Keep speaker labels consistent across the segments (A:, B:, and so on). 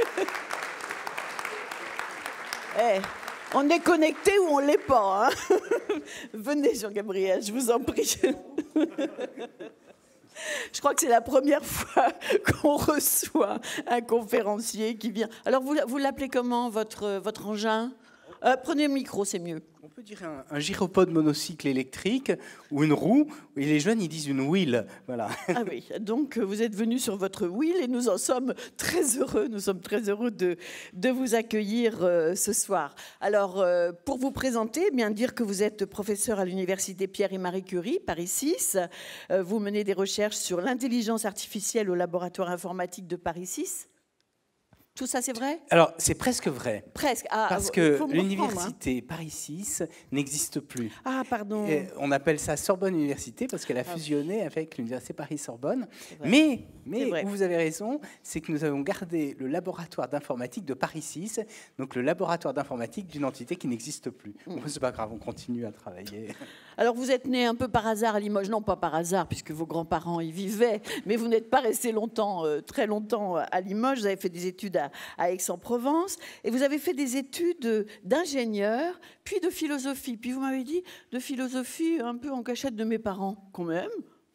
A: Eh, on est connecté ou on l'est pas, hein. Venez, Jean-Gabriel, je vous en prie. Je crois que c'est la première fois qu'on reçoit un conférencier qui vient. Alors, vous l'appelez comment, votre engin? Prenez le micro, c'est mieux.
B: On peut dire un gyropode monocycle électrique ou une roue. Et les jeunes, ils disent une wheel. Voilà.
A: Ah oui, donc vous êtes venu sur votre wheel et nous en sommes très heureux. Nous sommes très heureux de vous accueillir ce soir. Alors, pour vous présenter, bien dire que vous êtes professeur à l'université Pierre et Marie Curie, Paris 6. Vous menez des recherches sur l'intelligence artificielle au laboratoire informatique de Paris 6. Tout ça, c'est vrai?
B: Alors, c'est presque vrai.
A: Presque.
B: Parce que l'université Paris 6 n'existe plus.
A: Ah, pardon.
B: Et on appelle ça Sorbonne Université parce qu'elle a fusionné avec l'université Paris-Sorbonne. Mais vous avez raison, c'est que nous avons gardé le laboratoire d'informatique de Paris 6, donc le laboratoire d'informatique d'une entité qui n'existe plus. Bon, c'est pas grave, on continue à travailler.
A: Alors, vous êtes né un peu par hasard à Limoges. Non, pas par hasard, puisque vos grands-parents y vivaient, mais vous n'êtes pas resté longtemps, très longtemps à Limoges. Vous avez fait des études à Aix-en-Provence, et vous avez fait des études d'ingénieur, puis de philosophie. Puis vous m'avez dit de philosophie un peu en cachette de mes parents. Quand même. Pourquoi ?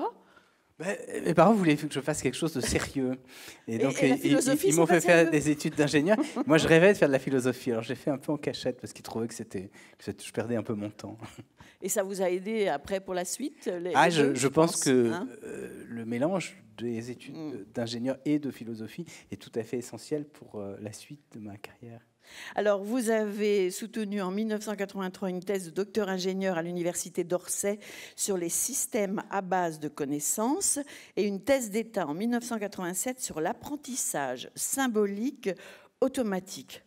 B: Mes parents voulaient que je fasse quelque chose de sérieux. Et donc, ils m'ont fait faire des études d'ingénieur. Moi, je rêvais de faire de la philosophie. Alors, j'ai fait un peu en cachette parce qu'ils trouvaient que je perdais un peu mon temps.
A: Et ça vous a aidé après pour la suite?
B: Je pense que le mélange des études d'ingénieur et de philosophie est tout à fait essentiel pour la suite de ma carrière.
A: Alors, vous avez soutenu en 1983 une thèse de docteur ingénieur à l'université d'Orsay sur les systèmes à base de connaissances et une thèse d'État en 1987 sur l'apprentissage symbolique automatique.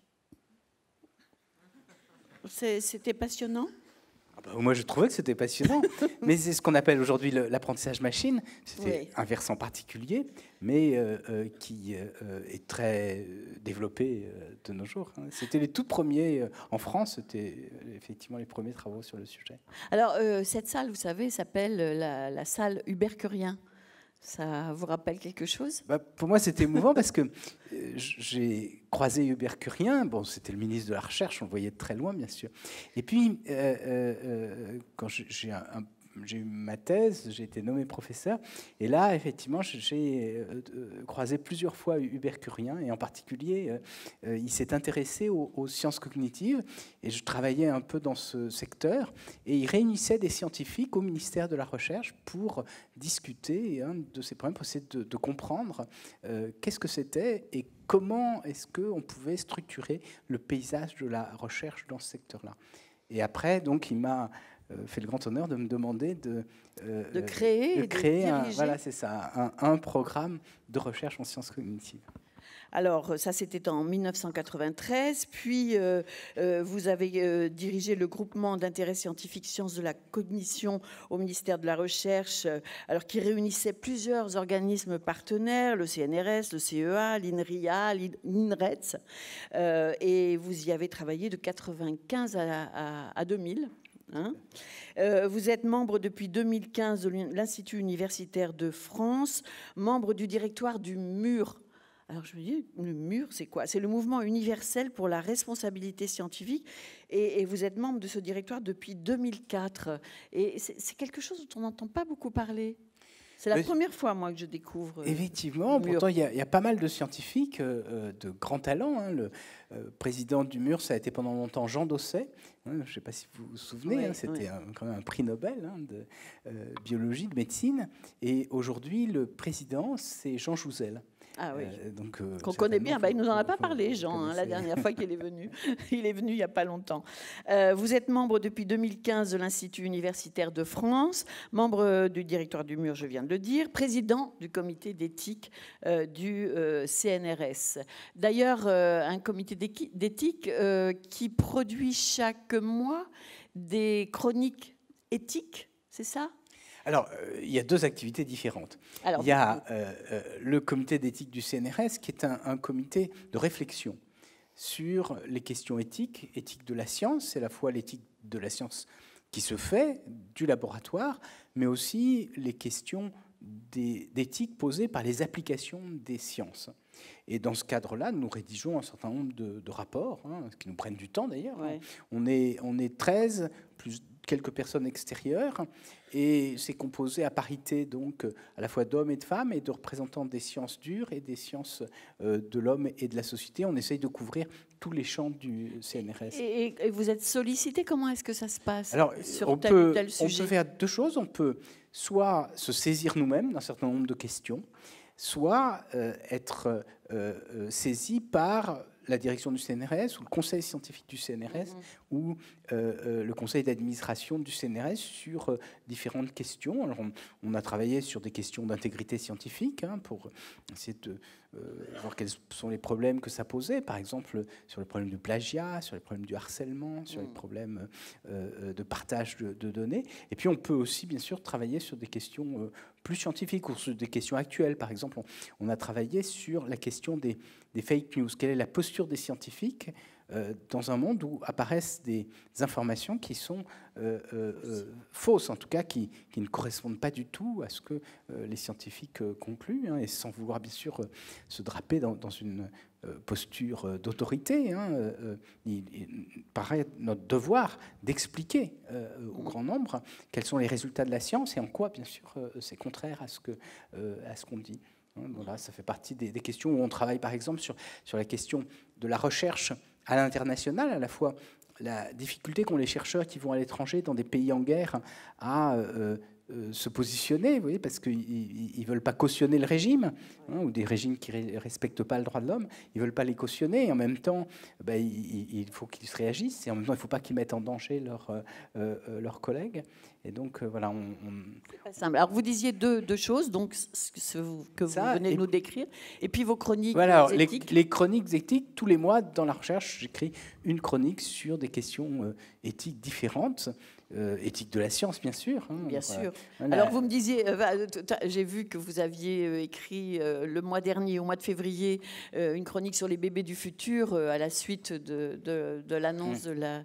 A: C'était passionnant?
B: Moi, je trouvais que c'était passionnant, mais c'est ce qu'on appelle aujourd'hui l'apprentissage machine. C'était un versant particulier, mais qui est très développé de nos jours. C'était les tout premiers, en France, c'était effectivement les premiers travaux sur le sujet.
A: Alors, cette salle, vous savez, s'appelle la salle Hubert Curien. Ça vous rappelle quelque chose?
B: Pour moi, c'était émouvant parce que j'ai croisé Hubert Curien. Bon, c'était le ministre de la Recherche, on le voyait de très loin, bien sûr. Et puis, quand j'ai eu ma thèse, j'ai été nommé professeur. Et là, effectivement, j'ai croisé plusieurs fois Hubert Curien. Et en particulier, il s'est intéressé aux sciences cognitives. Et je travaillais un peu dans ce secteur. Et il réunissait des scientifiques au ministère de la Recherche pour discuter. Et un de ses problèmes, c'est de comprendre qu'est-ce que c'était et comment est-ce qu'on pouvait structurer le paysage de la recherche dans ce secteur-là. Et après, donc, il m'a fait le grand honneur de me demander de créer un programme de recherche en sciences cognitives.
A: Alors, ça, c'était en 1993. Puis, vous avez dirigé le groupement d'intérêt scientifique Sciences de la Cognition au ministère de la Recherche, alors qui réunissait plusieurs organismes partenaires, le CNRS, le CEA, l'INRIA, l'INRETS. Et vous y avez travaillé de 1995 à 2000. Vous êtes membre depuis 2015 de l'Institut universitaire de France, membre du directoire du MUR. Alors je me dis, le MUR, c'est quoi? C'est le mouvement universel pour la responsabilité scientifique. Et vous êtes membre de ce directoire depuis 2004. Et c'est quelque chose dont on n'entend pas beaucoup parler. C'est la première fois, moi, que je découvre.
B: Effectivement, pourtant, il y a pas mal de scientifiques de grand talent. Le président du MUR, ça a été pendant longtemps Jean Dosset. Je ne sais pas si vous vous souvenez, c'était quand même un prix Nobel de biologie, de médecine. Et aujourd'hui, le président, c'est Jean Jouzel.
A: Ah oui, qu'on connaît bien. Il ne nous en a pas parlé, Jean, la dernière fois qu'il est venu. Il est venu il n'y a pas longtemps. Vous êtes membre depuis 2015 de l'Institut universitaire de France, membre du directoire du MUR, je viens de le dire, président du comité d'éthique du CNRS. D'ailleurs, un comité d'éthique qui produit chaque mois des chroniques éthiques, c'est ça ?
B: Alors, il y a deux activités différentes. Il y a le comité d'éthique du CNRS, qui est un comité de réflexion sur les questions éthiques, éthique de la science, c'est à la fois l'éthique de la science qui se fait du laboratoire, mais aussi les questions d'éthique posée par les applications des sciences. Et dans ce cadre-là, nous rédigeons un certain nombre de rapports, qui nous prennent du temps d'ailleurs.
A: Ouais.
B: On est 13, plus quelques personnes extérieures, et c'est composé à parité donc à la fois d'hommes et de femmes, et de représentants des sciences dures et des sciences de l'homme et de la société. On essaye de couvrir tous les champs du CNRS.
A: Et vous être sollicité, comment est-ce que ça se passe?
B: Alors,
A: sur
B: on
A: tel
B: peut
A: ou tel sujet?
B: faire deux choses. On peut soit se saisir nous-mêmes d'un certain nombre de questions, soit être saisi par la direction du CNRS ou le conseil scientifique du CNRS ou le conseil d'administration du CNRS sur différentes questions. Alors, on a travaillé sur des questions d'intégrité scientifique pour essayer de voir quels sont les problèmes que ça posait, par exemple sur le problème du plagiat, sur les problèmes du harcèlement, sur les problèmes de partage de données. Et puis on peut aussi, bien sûr, travailler sur des questions plus scientifiques ou sur des questions actuelles. Par exemple, on a travaillé sur la question des fake news. Quelle est la posture des scientifiques dans un monde où apparaissent des informations qui sont fausses, en tout cas qui ne correspondent pas du tout à ce que les scientifiques concluent, et sans vouloir bien sûr se draper dans une posture d'autorité. Il paraît notre devoir d'expliquer au grand nombre quels sont les résultats de la science et en quoi, bien sûr, c'est contraire à ce qu'on dit. Voilà, ça fait partie des questions où on travaille, par exemple, sur la question de la recherche à l'international, à la fois la difficulté qu'ont les chercheurs qui vont à l'étranger dans des pays en guerre à se positionner, vous voyez, parce qu'ils ne veulent pas cautionner le régime, ou des régimes qui ne respectent pas le droit de l'homme, ils ne veulent pas les cautionner, et en même temps, il faut qu'ils réagissent, et en même temps, il ne faut pas qu'ils mettent en danger leurs collègues. Et donc, voilà,
A: C'est pas simple. Alors, vous disiez deux choses, donc ce que vous venez de nous décrire, et puis vos chroniques éthiques.
B: Les chroniques éthiques, tous les mois, dans la recherche, j'écris une chronique sur des questions éthiques différentes, éthique de la science, bien sûr.
A: Bien sûr. Alors, vous me disiez, j'ai vu que vous aviez écrit le mois dernier, au mois de février, une chronique sur les bébés du futur, à la suite de l'annonce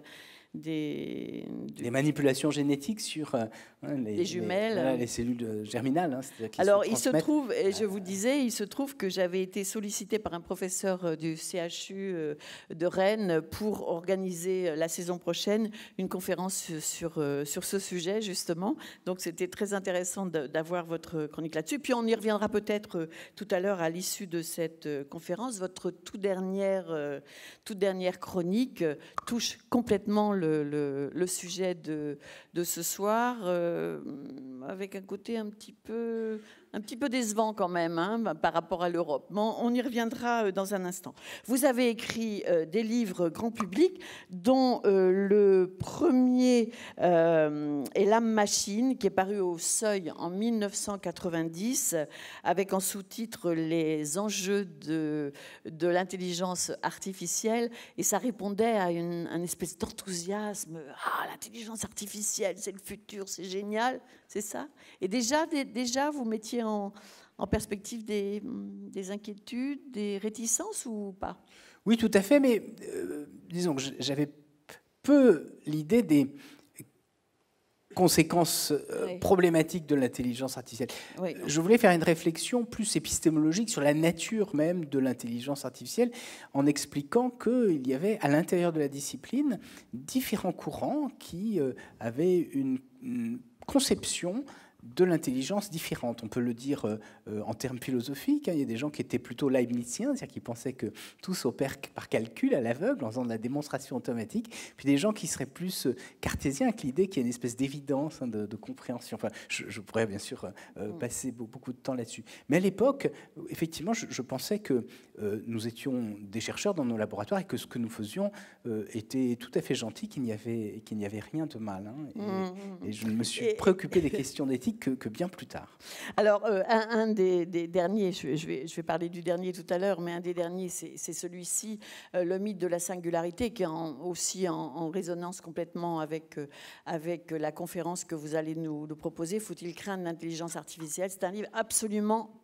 A: des
B: manipulations génétiques sur
A: les jumelles,
B: les cellules germinales.
A: Alors, il se trouve, et je vous disais, il se trouve que j'avais été sollicitée par un professeur du CHU de Rennes pour organiser la saison prochaine une conférence sur ce sujet, justement. Donc, c'était très intéressant d'avoir votre chronique là-dessus. Puis, on y reviendra peut-être tout à l'heure à l'issue de cette conférence. Votre toute dernière chronique touche complètement le sujet de ce soir, avec un côté un petit peu décevant quand même, par rapport à l'Europe. Mais on y reviendra dans un instant. Vous avez écrit des livres grand public, dont le premier est L'âme machine, qui est paru au Seuil en 1990, avec en sous-titre les enjeux de l'intelligence artificielle. Et ça répondait à une espèce d'enthousiasme. Ah, l'intelligence artificielle, c'est le futur, c'est génial, c'est ça. Et déjà, vous mettiez en perspective des inquiétudes, des réticences ou pas?
B: Oui, tout à fait, mais disons que j'avais peu l'idée des conséquences problématiques de l'intelligence artificielle. Oui. Je voulais faire une réflexion plus épistémologique sur la nature même de l'intelligence artificielle, en expliquant qu'il y avait à l'intérieur de la discipline différents courants qui avaient une conception de l'intelligence différente. On peut le dire en termes philosophiques. Il y a des gens qui étaient plutôt leibniziens, c'est-à-dire qui pensaient que tout s'opère par calcul à l'aveugle, en faisant de la démonstration automatique. Puis des gens qui seraient plus cartésiens, avec l'idée qu'il y a une espèce d'évidence, de compréhension. Enfin, je pourrais bien sûr passer beaucoup de temps là-dessus. Mais à l'époque, effectivement, je pensais que nous étions des chercheurs dans nos laboratoires et que ce que nous faisions était tout à fait gentil, qu'il n'y avait rien de mal. Et je me suis préoccupé des questions d'éthique que bien plus tard.
A: Alors, un des derniers, je vais parler du dernier tout à l'heure, mais un des derniers, c'est celui-ci, le mythe de la singularité, qui est aussi en résonance complètement avec la conférence que vous allez nous proposer. Faut-il craindre l'intelligence artificielle? C'est un livre absolument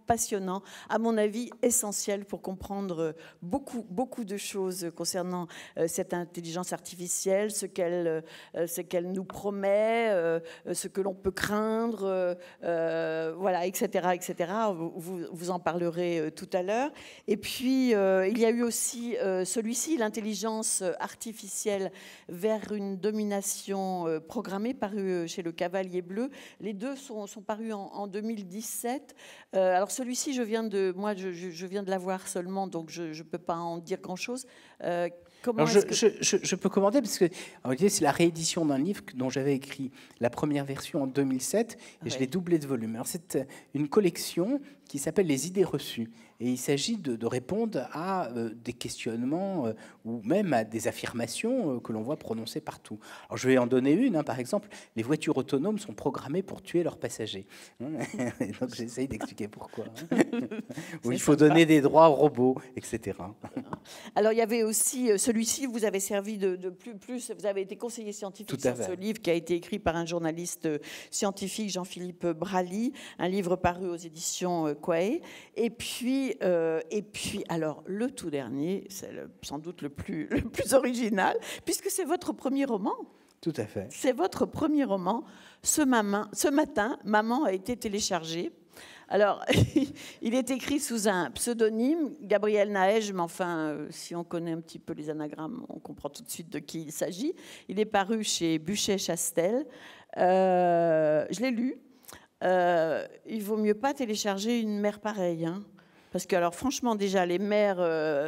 A: passionnant, à mon avis essentiel pour comprendre beaucoup de choses concernant cette intelligence artificielle, ce qu'elle nous promet, ce que l'on peut craindre, voilà, etc., etc. Vous en parlerez tout à l'heure. Et puis, il y a eu aussi celui-ci, l'intelligence artificielle vers une domination programmée, paru chez Le Cavalier Bleu. Les deux sont parus en 2017. Alors celui-ci, je viens de l'avoir seulement, donc je ne peux pas en dire grand-chose.
B: Alors je peux commenter parce que c'est la réédition d'un livre dont j'avais écrit la première version en 2007 et je l'ai doublé de volume. Alors c'est une collection qui s'appelle Les idées reçues et il s'agit de répondre à des questionnements ou même à des affirmations que l'on voit prononcées partout. Alors je vais en donner une, par exemple, les voitures autonomes sont programmées pour tuer leurs passagers. Donc j'essaye d'expliquer pourquoi. Ou il faut donner des droits aux robots, etc.
A: Alors il y avait aussi celui-ci, vous avez servi de plus, vous avez été conseiller scientifique sur ce livre qui a été écrit par un journaliste scientifique, Jean-Philippe Brally, un livre paru aux éditions Quae. Et puis, alors, le tout dernier, c'est sans doute le plus original, puisque c'est votre premier roman.
B: Tout à fait.
A: C'est votre premier roman. Ce matin, Maman a été téléchargé. Alors, il est écrit sous un pseudonyme, Gabriel Naège, mais enfin, si on connaît un petit peu les anagrammes, on comprend tout de suite de qui il s'agit. Il est paru chez Buchet-Chastel. Je l'ai lu. Il vaut mieux pas télécharger une mère pareille, hein, parce que, alors, franchement, déjà, les mères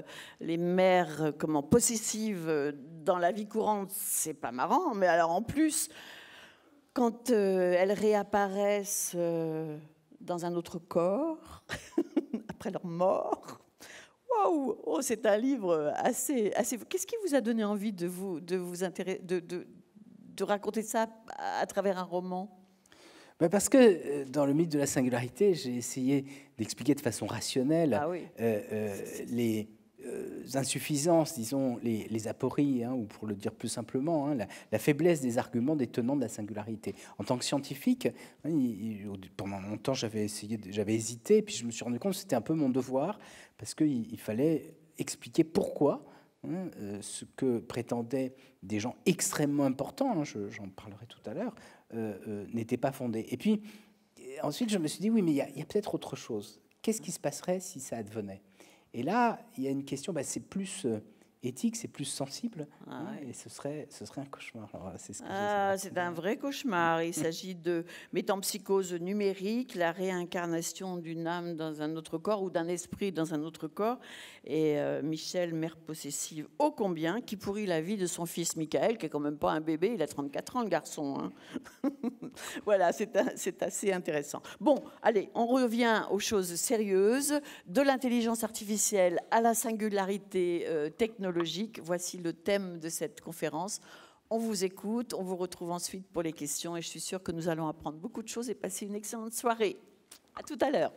A: possessives dans la vie courante, c'est pas marrant, mais alors, en plus, quand elles réapparaissent dans un autre corps, après leur mort. Waouh! Oh, c'est un livre assez. Qu'est-ce qui vous a donné envie de vous intéresser, de raconter ça à travers un roman?
B: Parce que dans le mythe de la singularité, j'ai essayé d'expliquer de façon rationnelle les insuffisances, disons, les apories, ou pour le dire plus simplement, la faiblesse des arguments des tenants de la singularité. En tant que scientifique, pendant longtemps, j'avais hésité, puis je me suis rendu compte que c'était un peu mon devoir, parce qu'il fallait expliquer pourquoi ce que prétendaient des gens extrêmement importants, j'en parlerai tout à l'heure, n'était pas fondé. Et puis, ensuite, je me suis dit, oui, mais il y a peut-être autre chose. Qu'est-ce qui se passerait si ça advenait ? Et là, il y a une question, c'est plus éthique, c'est plus sensible, et ce serait un cauchemar. Alors,
A: c'est un vrai cauchemar. Il s'agit de métempsychose numérique, la réincarnation d'une âme dans un autre corps ou d'un esprit dans un autre corps. Et Michel, mère possessive ô combien, qui pourrit la vie de son fils Michael, qui est quand même pas un bébé, il a 34 ans, le garçon. Hein. Voilà, c'est assez intéressant. Bon, allez, on revient aux choses sérieuses, de l'intelligence artificielle à la singularité technologique. Voici le thème de cette conférence. On vous écoute, on vous retrouve ensuite pour les questions et je suis sûre que nous allons apprendre beaucoup de choses et passer une excellente soirée. À tout à l'heure.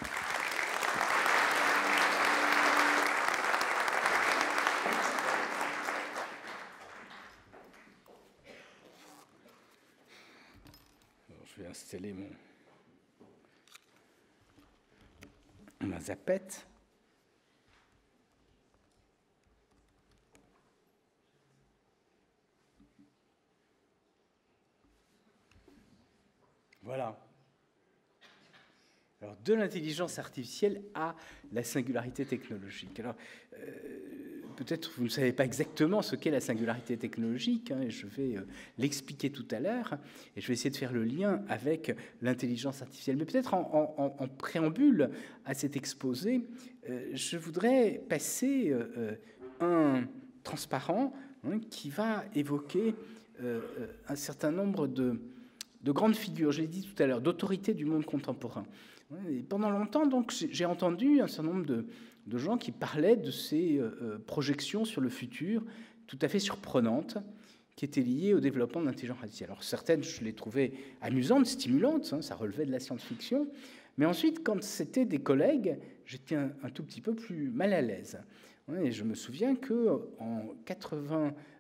B: Je vais installer ma zapette. Voilà. Alors, de l'intelligence artificielle à la singularité technologique. Alors, peut-être vous ne savez pas exactement ce qu'est la singularité technologique, et je vais l'expliquer tout à l'heure, et je vais essayer de faire le lien avec l'intelligence artificielle. Mais peut-être en préambule à cet exposé, je voudrais passer un transparent qui va évoquer un certain nombre de grandes figures, je l'ai dit tout à l'heure, d'autorités du monde contemporain. Et pendant longtemps, donc, j'ai entendu un certain nombre de gens qui parlaient de ces projections sur le futur tout à fait surprenantes qui étaient liées au développement de l'intelligence artificielle. Alors certaines, je les trouvais amusantes, stimulantes, ça relevait de la science-fiction, mais ensuite, quand c'était des collègues, j'étais un tout petit peu plus mal à l'aise. Et je me souviens qu'en 80...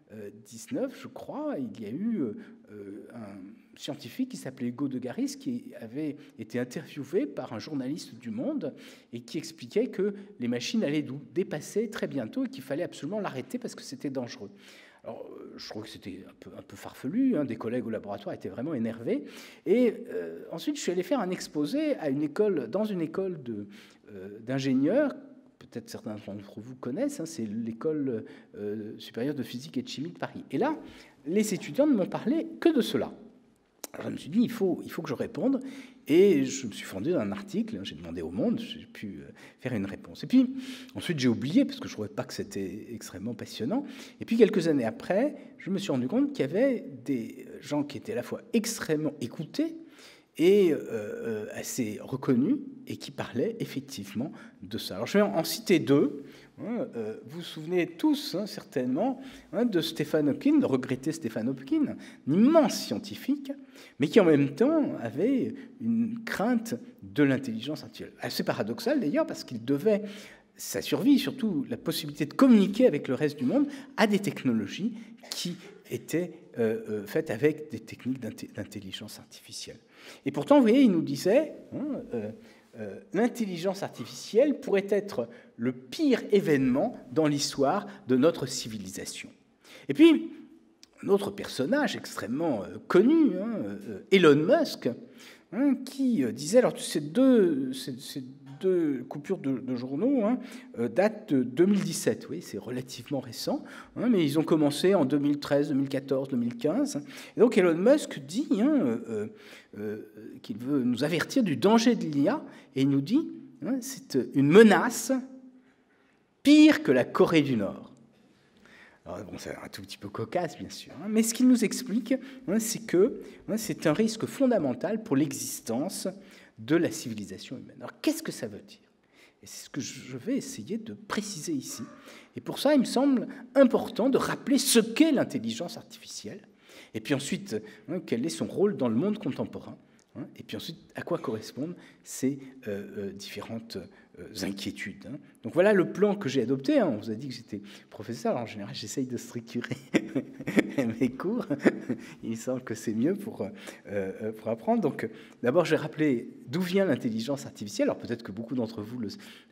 B: 19, je crois, il y a eu un scientifique qui s'appelait Hugo de Garis qui avait été interviewé par un journaliste du Monde et qui expliquait que les machines allaient nous dépasser très bientôt et qu'il fallait absolument l'arrêter parce que c'était dangereux. Alors, je trouve que c'était un peu farfelu, hein, des collègues au laboratoire étaient vraiment énervés. Et ensuite, je suis allé faire un exposé dans une école d'ingénieurs, peut-être certains d'entre vous connaissent, hein, c'est l'école supérieure de physique et de chimie de Paris. Et là, les étudiants ne m'ont parlé que de cela. Alors, je me suis dit, il faut que je réponde. Et je me suis fondé dans un article, j'ai demandé au Monde, j'ai pu faire une réponse. Et puis, ensuite, j'ai oublié, parce que je ne trouvais pas que c'était extrêmement passionnant. Et puis, quelques années après, je me suis rendu compte qu'il y avait des gens qui étaient à la fois extrêmement écoutés et assez reconnus, et qui parlaient effectivement de ça. Alors, je vais en citer deux. Vous vous souvenez tous, hein, certainement, hein, de Stephen Hawking, de regretter Stephen Hawking, un immense scientifique, mais qui en même temps avait une crainte de l'intelligence artificielle. Assez paradoxal d'ailleurs, parce qu'il devait sa survie, surtout la possibilité de communiquer avec le reste du monde, à des technologies qui étaient faites avec des techniques d'intelligence artificielle. Et pourtant, vous voyez, il nous disait... l'intelligence artificielle pourrait être le pire événement dans l'histoire de notre civilisation. Et puis, un autre personnage extrêmement connu, hein, Elon Musk, hein, qui disait, alors ces deux coupures de journaux hein, datent de 2017, oui, c'est relativement récent, hein, mais ils ont commencé en 2013, 2014, 2015. Et donc Elon Musk dit qu'il veut nous avertir du danger de l'IA, et il nous dit hein, c'est une menace pire que la Corée du Nord. Alors, bon, c'est un tout petit peu cocasse, bien sûr, hein, mais ce qu'il nous explique, hein, c'est que hein, c'est un risque fondamental pour l'existence de la civilisation humaine. Alors, qu'est-ce que ça veut dire? Et c'est ce que je vais essayer de préciser ici. Et pour ça, il me semble important de rappeler ce qu'est l'intelligence artificielle, et puis ensuite, hein, quel est son rôle dans le monde contemporain, hein, et puis ensuite, à quoi correspondent ces différentes inquiétudes. Hein. Donc voilà le plan que j'ai adopté. Hein. On vous a dit que j'étais professeur. Alors, en général, j'essaye de structurer mes cours. Il me semble que c'est mieux pour apprendre. Donc d'abord, je vais rappeler d'où vient l'intelligence artificielle. Alors peut-être que beaucoup d'entre vous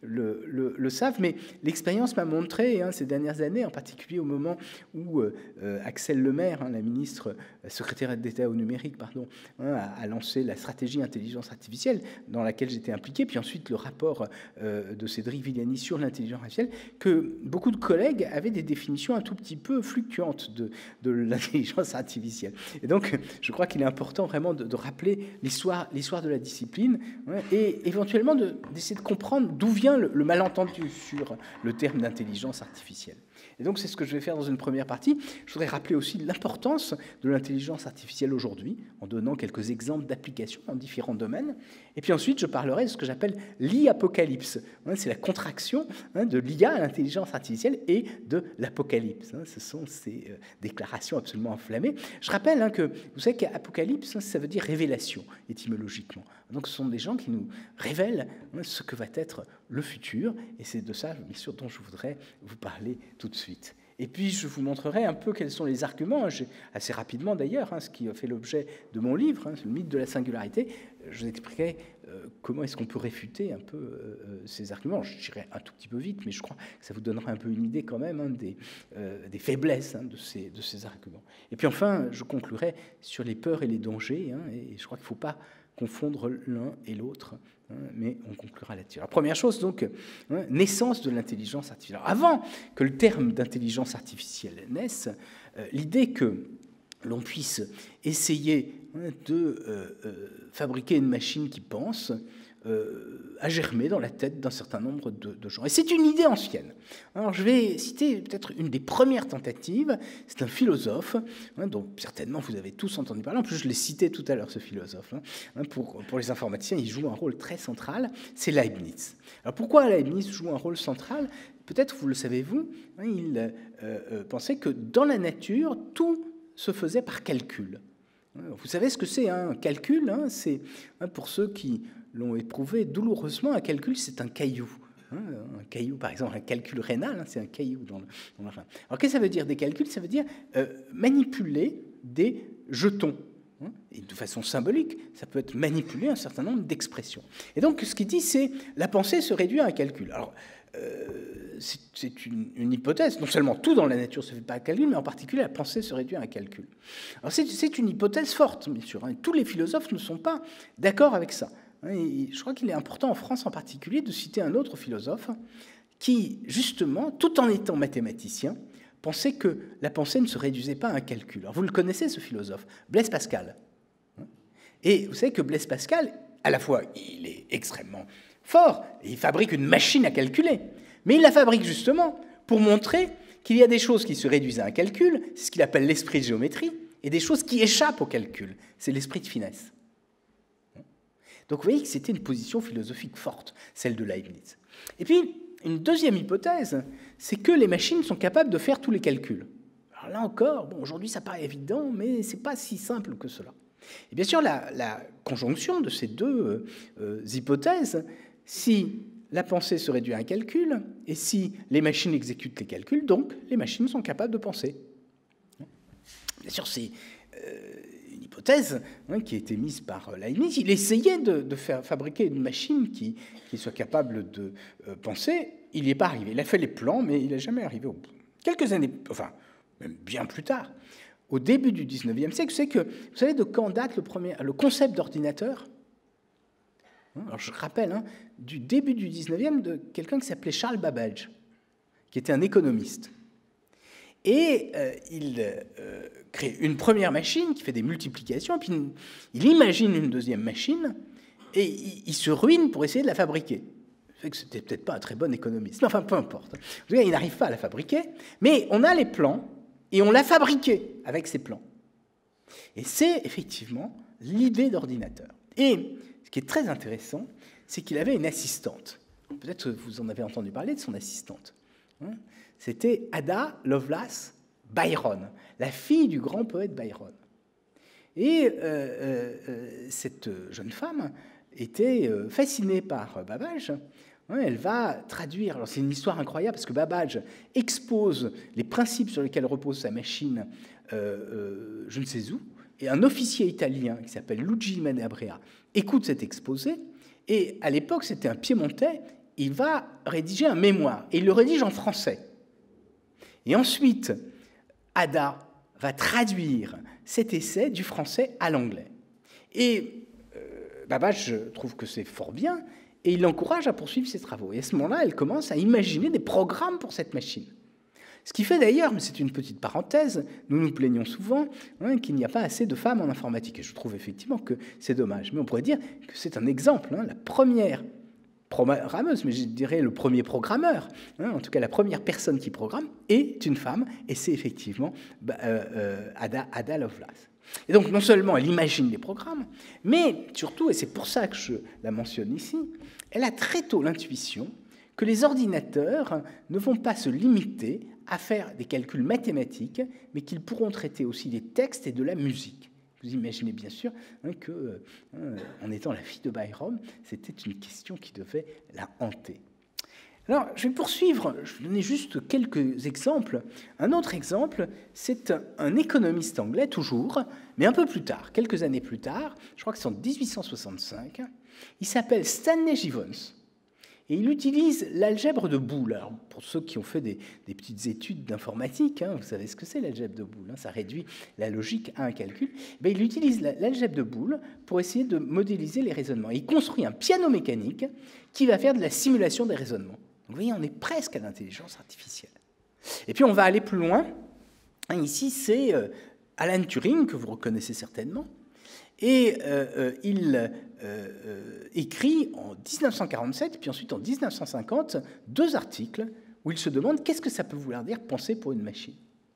B: le savent, mais l'expérience m'a montré hein, ces dernières années, en particulier au moment où Axelle Lemaire, hein, la secrétaire d'État au numérique, pardon, hein, a lancé la stratégie intelligence artificielle dans laquelle j'étais impliqué, puis ensuite le rapport de Cédric Villani sur l'intelligence artificielle, que beaucoup de collègues avaient des définitions un tout petit peu fluctuantes de l'intelligence artificielle. Et donc, je crois qu'il est important vraiment de rappeler l'histoire de la discipline hein, et éventuellement d'essayer de comprendre d'où vient le malentendu sur le terme d'intelligence artificielle. Et donc, c'est ce que je vais faire dans une première partie. Je voudrais rappeler aussi l'importance de l'intelligence artificielle aujourd'hui, en donnant quelques exemples d'applications dans différents domaines. Et puis ensuite, je parlerai de ce que j'appelle l'I-apocalypse. C'est la contraction de l'IA à l'intelligence artificielle et de l'apocalypse. Ce sont ces déclarations absolument enflammées. Je rappelle que, vous savez qu'apocalypse, ça veut dire révélation, étymologiquement. Donc, ce sont des gens qui nous révèlent ce que va être le futur. Et c'est de ça, bien sûr, dont je voudrais vous parler tout de suite. Et puis, je vous montrerai un peu quels sont les arguments, assez rapidement d'ailleurs, ce qui a fait l'objet de mon livre, le mythe de la singularité. Je vous expliquerai comment est-ce qu'on peut réfuter un peu ces arguments. Je dirais un tout petit peu vite, mais je crois que ça vous donnera un peu une idée quand même des faiblesses de ces arguments. Et puis enfin, je conclurai sur les peurs et les dangers, et je crois qu'il ne faut pas confondre l'un et l'autre, mais on conclura là-dessus. Alors, première chose, donc, naissance de l'intelligence artificielle. Alors, avant que le terme d'intelligence artificielle naisse, l'idée que l'on puisse essayer de fabriquer une machine qui pense a germé dans la tête d'un certain nombre de gens. Et c'est une idée ancienne. Alors, je vais citer peut-être une des premières tentatives. C'est un philosophe dont certainement vous avez tous entendu parler. En plus, je l'ai cité tout à l'heure, ce philosophe. Pour les informaticiens, il joue un rôle très central. C'est Leibniz. Alors, pourquoi Leibniz joue un rôle central? Peut-être vous le savez-vous. Il pensait que dans la nature, tout se faisait par calcul. Vous savez ce que c'est un calcul? C'est pour ceux qui l'ont éprouvé douloureusement, un calcul, c'est un caillou. Un caillou, par exemple, un calcul rénal, c'est un caillou dans le rein. Alors, qu'est-ce que ça veut dire des calculs? Ça veut dire manipuler des jetons. Et de façon symbolique, ça peut être manipuler un certain nombre d'expressions. Et donc, ce qu'il dit, c'est la pensée se réduit à un calcul. Alors, c'est une hypothèse. Non seulement tout dans la nature se fait pas à calcul, mais en particulier la pensée se réduit à un calcul. Alors, c'est une hypothèse forte, bien sûr. Tous les philosophes ne sont pas d'accord avec ça. Et je crois qu'il est important en France en particulier de citer un autre philosophe qui, justement, tout en étant mathématicien, pensait que la pensée ne se réduisait pas à un calcul. Alors vous le connaissez, ce philosophe, Blaise Pascal. Et vous savez que Blaise Pascal, à la fois, il est extrêmement fort, et il fabrique une machine à calculer, mais il la fabrique justement pour montrer qu'il y a des choses qui se réduisent à un calcul, c'est ce qu'il appelle l'esprit de géométrie, et des choses qui échappent au calcul, c'est l'esprit de finesse. Donc vous voyez que c'était une position philosophique forte, celle de Leibniz. Et puis, une deuxième hypothèse, c'est que les machines sont capables de faire tous les calculs. Alors là encore, bon, aujourd'hui ça paraît évident, mais ce n'est pas si simple que cela. Et bien sûr, la conjonction de ces deux hypothèses, si la pensée se réduit à un calcul, et si les machines exécutent les calculs, donc les machines sont capables de penser. Bien sûr, c'est une hypothèse qui a été mise par Leibniz. Il essayait de faire fabriquer une machine qui soit capable de penser. Il n'y est pas arrivé. Il a fait les plans, mais il n'est jamais arrivé au bout. Quelques années, enfin, même bien plus tard, au début du XIXe siècle, vous savez de quand date le concept d'ordinateur? Alors je rappelle, du début du XIXe, de quelqu'un qui s'appelait Charles Babbage, qui était un économiste. Et il crée une première machine qui fait des multiplications, et puis il imagine une deuxième machine, et il se ruine pour essayer de la fabriquer. Ce n'était peut-être pas un très bon économiste, mais enfin, peu importe. En tout cas, il n'arrive pas à la fabriquer, mais on a les plans, et on l'a fabriqué avec ces plans. Et c'est effectivement l'idée d'ordinateur. Et ce qui est très intéressant, c'est qu'il avait une assistante. Peut-être que vous en avez entendu parler de son assistante. C'était Ada Lovelace Byron, la fille du grand poète Byron. Et cette jeune femme était fascinée par Babbage. Elle va traduire, alors c'est une histoire incroyable parce que Babbage expose les principes sur lesquels repose sa machine je ne sais où, et un officier italien qui s'appelle Luigi Manabrea écoute cet exposé, et à l'époque c'était un Piémontais, il va rédiger un mémoire, et il le rédige en français. Et ensuite, Ada va traduire cet essai du français à l'anglais. Et Babbage trouve que c'est fort bien, et il l'encourage à poursuivre ses travaux. Et à ce moment-là, elle commence à imaginer des programmes pour cette machine. Ce qui fait d'ailleurs, mais c'est une petite parenthèse, nous nous plaignons souvent qu'il n'y a pas assez de femmes en informatique. Et je trouve effectivement que c'est dommage. Mais on pourrait dire que c'est un exemple. La première programmeuse, mais je dirais le premier programmeur, en tout cas la première personne qui programme, est une femme, et c'est effectivement Ada Lovelace. Et donc non seulement elle imagine les programmes, mais surtout, et c'est pour ça que je la mentionne ici, elle a très tôt l'intuition que les ordinateurs ne vont pas se limiter à faire des calculs mathématiques, mais qu'ils pourront traiter aussi des textes et de la musique. Vous imaginez bien sûr que, en étant la fille de Byron, c'était une question qui devait la hanter. Alors, je vais poursuivre, je vais donner juste quelques exemples. Un autre exemple, c'est un économiste anglais, toujours, mais un peu plus tard, quelques années plus tard, je crois que c'est en 1865, il s'appelle Stanley Gibbons. Et il utilise l'algèbre de Boole. Alors, pour ceux qui ont fait des petites études d'informatique, vous savez ce que c'est l'algèbre de Boole, ça réduit la logique à un calcul. Il utilise l'algèbre de Boole pour essayer de modéliser les raisonnements. Et il construit un piano mécanique qui va faire de la simulation des raisonnements. Donc, vous voyez, on est presque à l'intelligence artificielle. Et puis, on va aller plus loin. Ici, c'est Alan Turing, que vous reconnaissez certainement. Et il écrit en 1947, puis ensuite en 1950, 2 articles où il se demande qu'est-ce que ça peut vouloir dire penser pour une machine.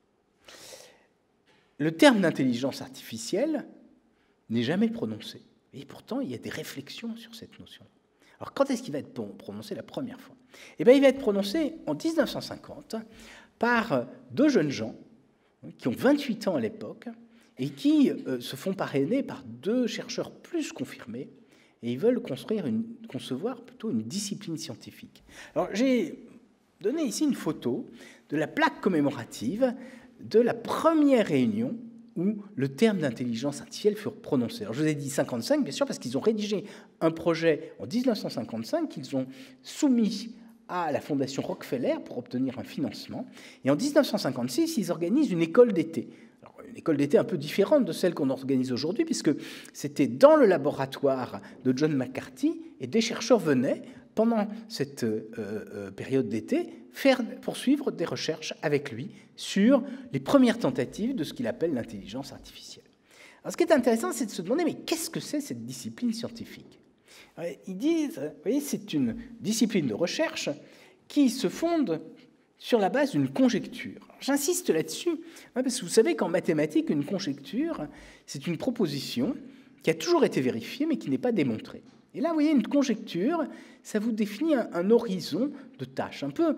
B: Le terme d'intelligence artificielle n'est jamais prononcé. Et pourtant, il y a des réflexions sur cette notion. Alors, quand est-ce qu'il va être prononcé la première fois? Il va être prononcé en 1950 par 2 jeunes gens qui ont 28 ans à l'époque, et qui se font parrainer par 2 chercheurs plus confirmés, et ils veulent concevoir plutôt une discipline scientifique. Alors j'ai donné ici une photo de la plaque commémorative de la première réunion où le terme d'intelligence artificielle fut prononcé. Alors je vous ai dit 55, bien sûr, parce qu'ils ont rédigé un projet en 1955 qu'ils ont soumis à la Fondation Rockefeller pour obtenir un financement. Et en 1956, ils organisent une école d'été. Alors, une école d'été un peu différente de celle qu'on organise aujourd'hui, puisque c'était dans le laboratoire de John McCarthy, et des chercheurs venaient, pendant cette période d'été, poursuivre des recherches avec lui sur les premières tentatives de ce qu'il appelle l'intelligence artificielle. Alors, ce qui est intéressant, c'est de se demander, mais qu'est-ce que c'est cette discipline scientifique ? Ils disent, vous voyez, c'est une discipline de recherche qui se fonde sur la base d'une conjecture. J'insiste là-dessus, parce que vous savez qu'en mathématiques, une conjecture, c'est une proposition qui a toujours été vérifiée, mais qui n'est pas démontrée. Et là, vous voyez, une conjecture, ça vous définit un horizon de tâches. Un peu,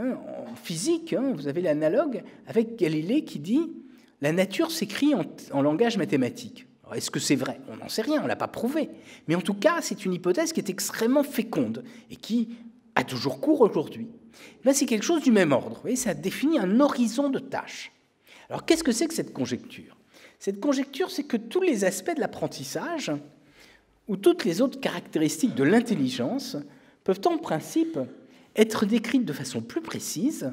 B: en physique, vous avez l'analogue avec Galilée qui dit « la nature s'écrit en langage mathématique ». Est-ce que c'est vrai? On n'en sait rien, on ne l'a pas prouvé. Mais en tout cas, c'est une hypothèse qui est extrêmement féconde et qui a toujours cours aujourd'hui. C'est quelque chose du même ordre. Vous voyez, ça définit un horizon de tâches. Alors, qu'est-ce que c'est que cette conjecture? Cette conjecture, c'est que tous les aspects de l'apprentissage ou toutes les autres caractéristiques de l'intelligence peuvent en principe être décrites de façon plus précise,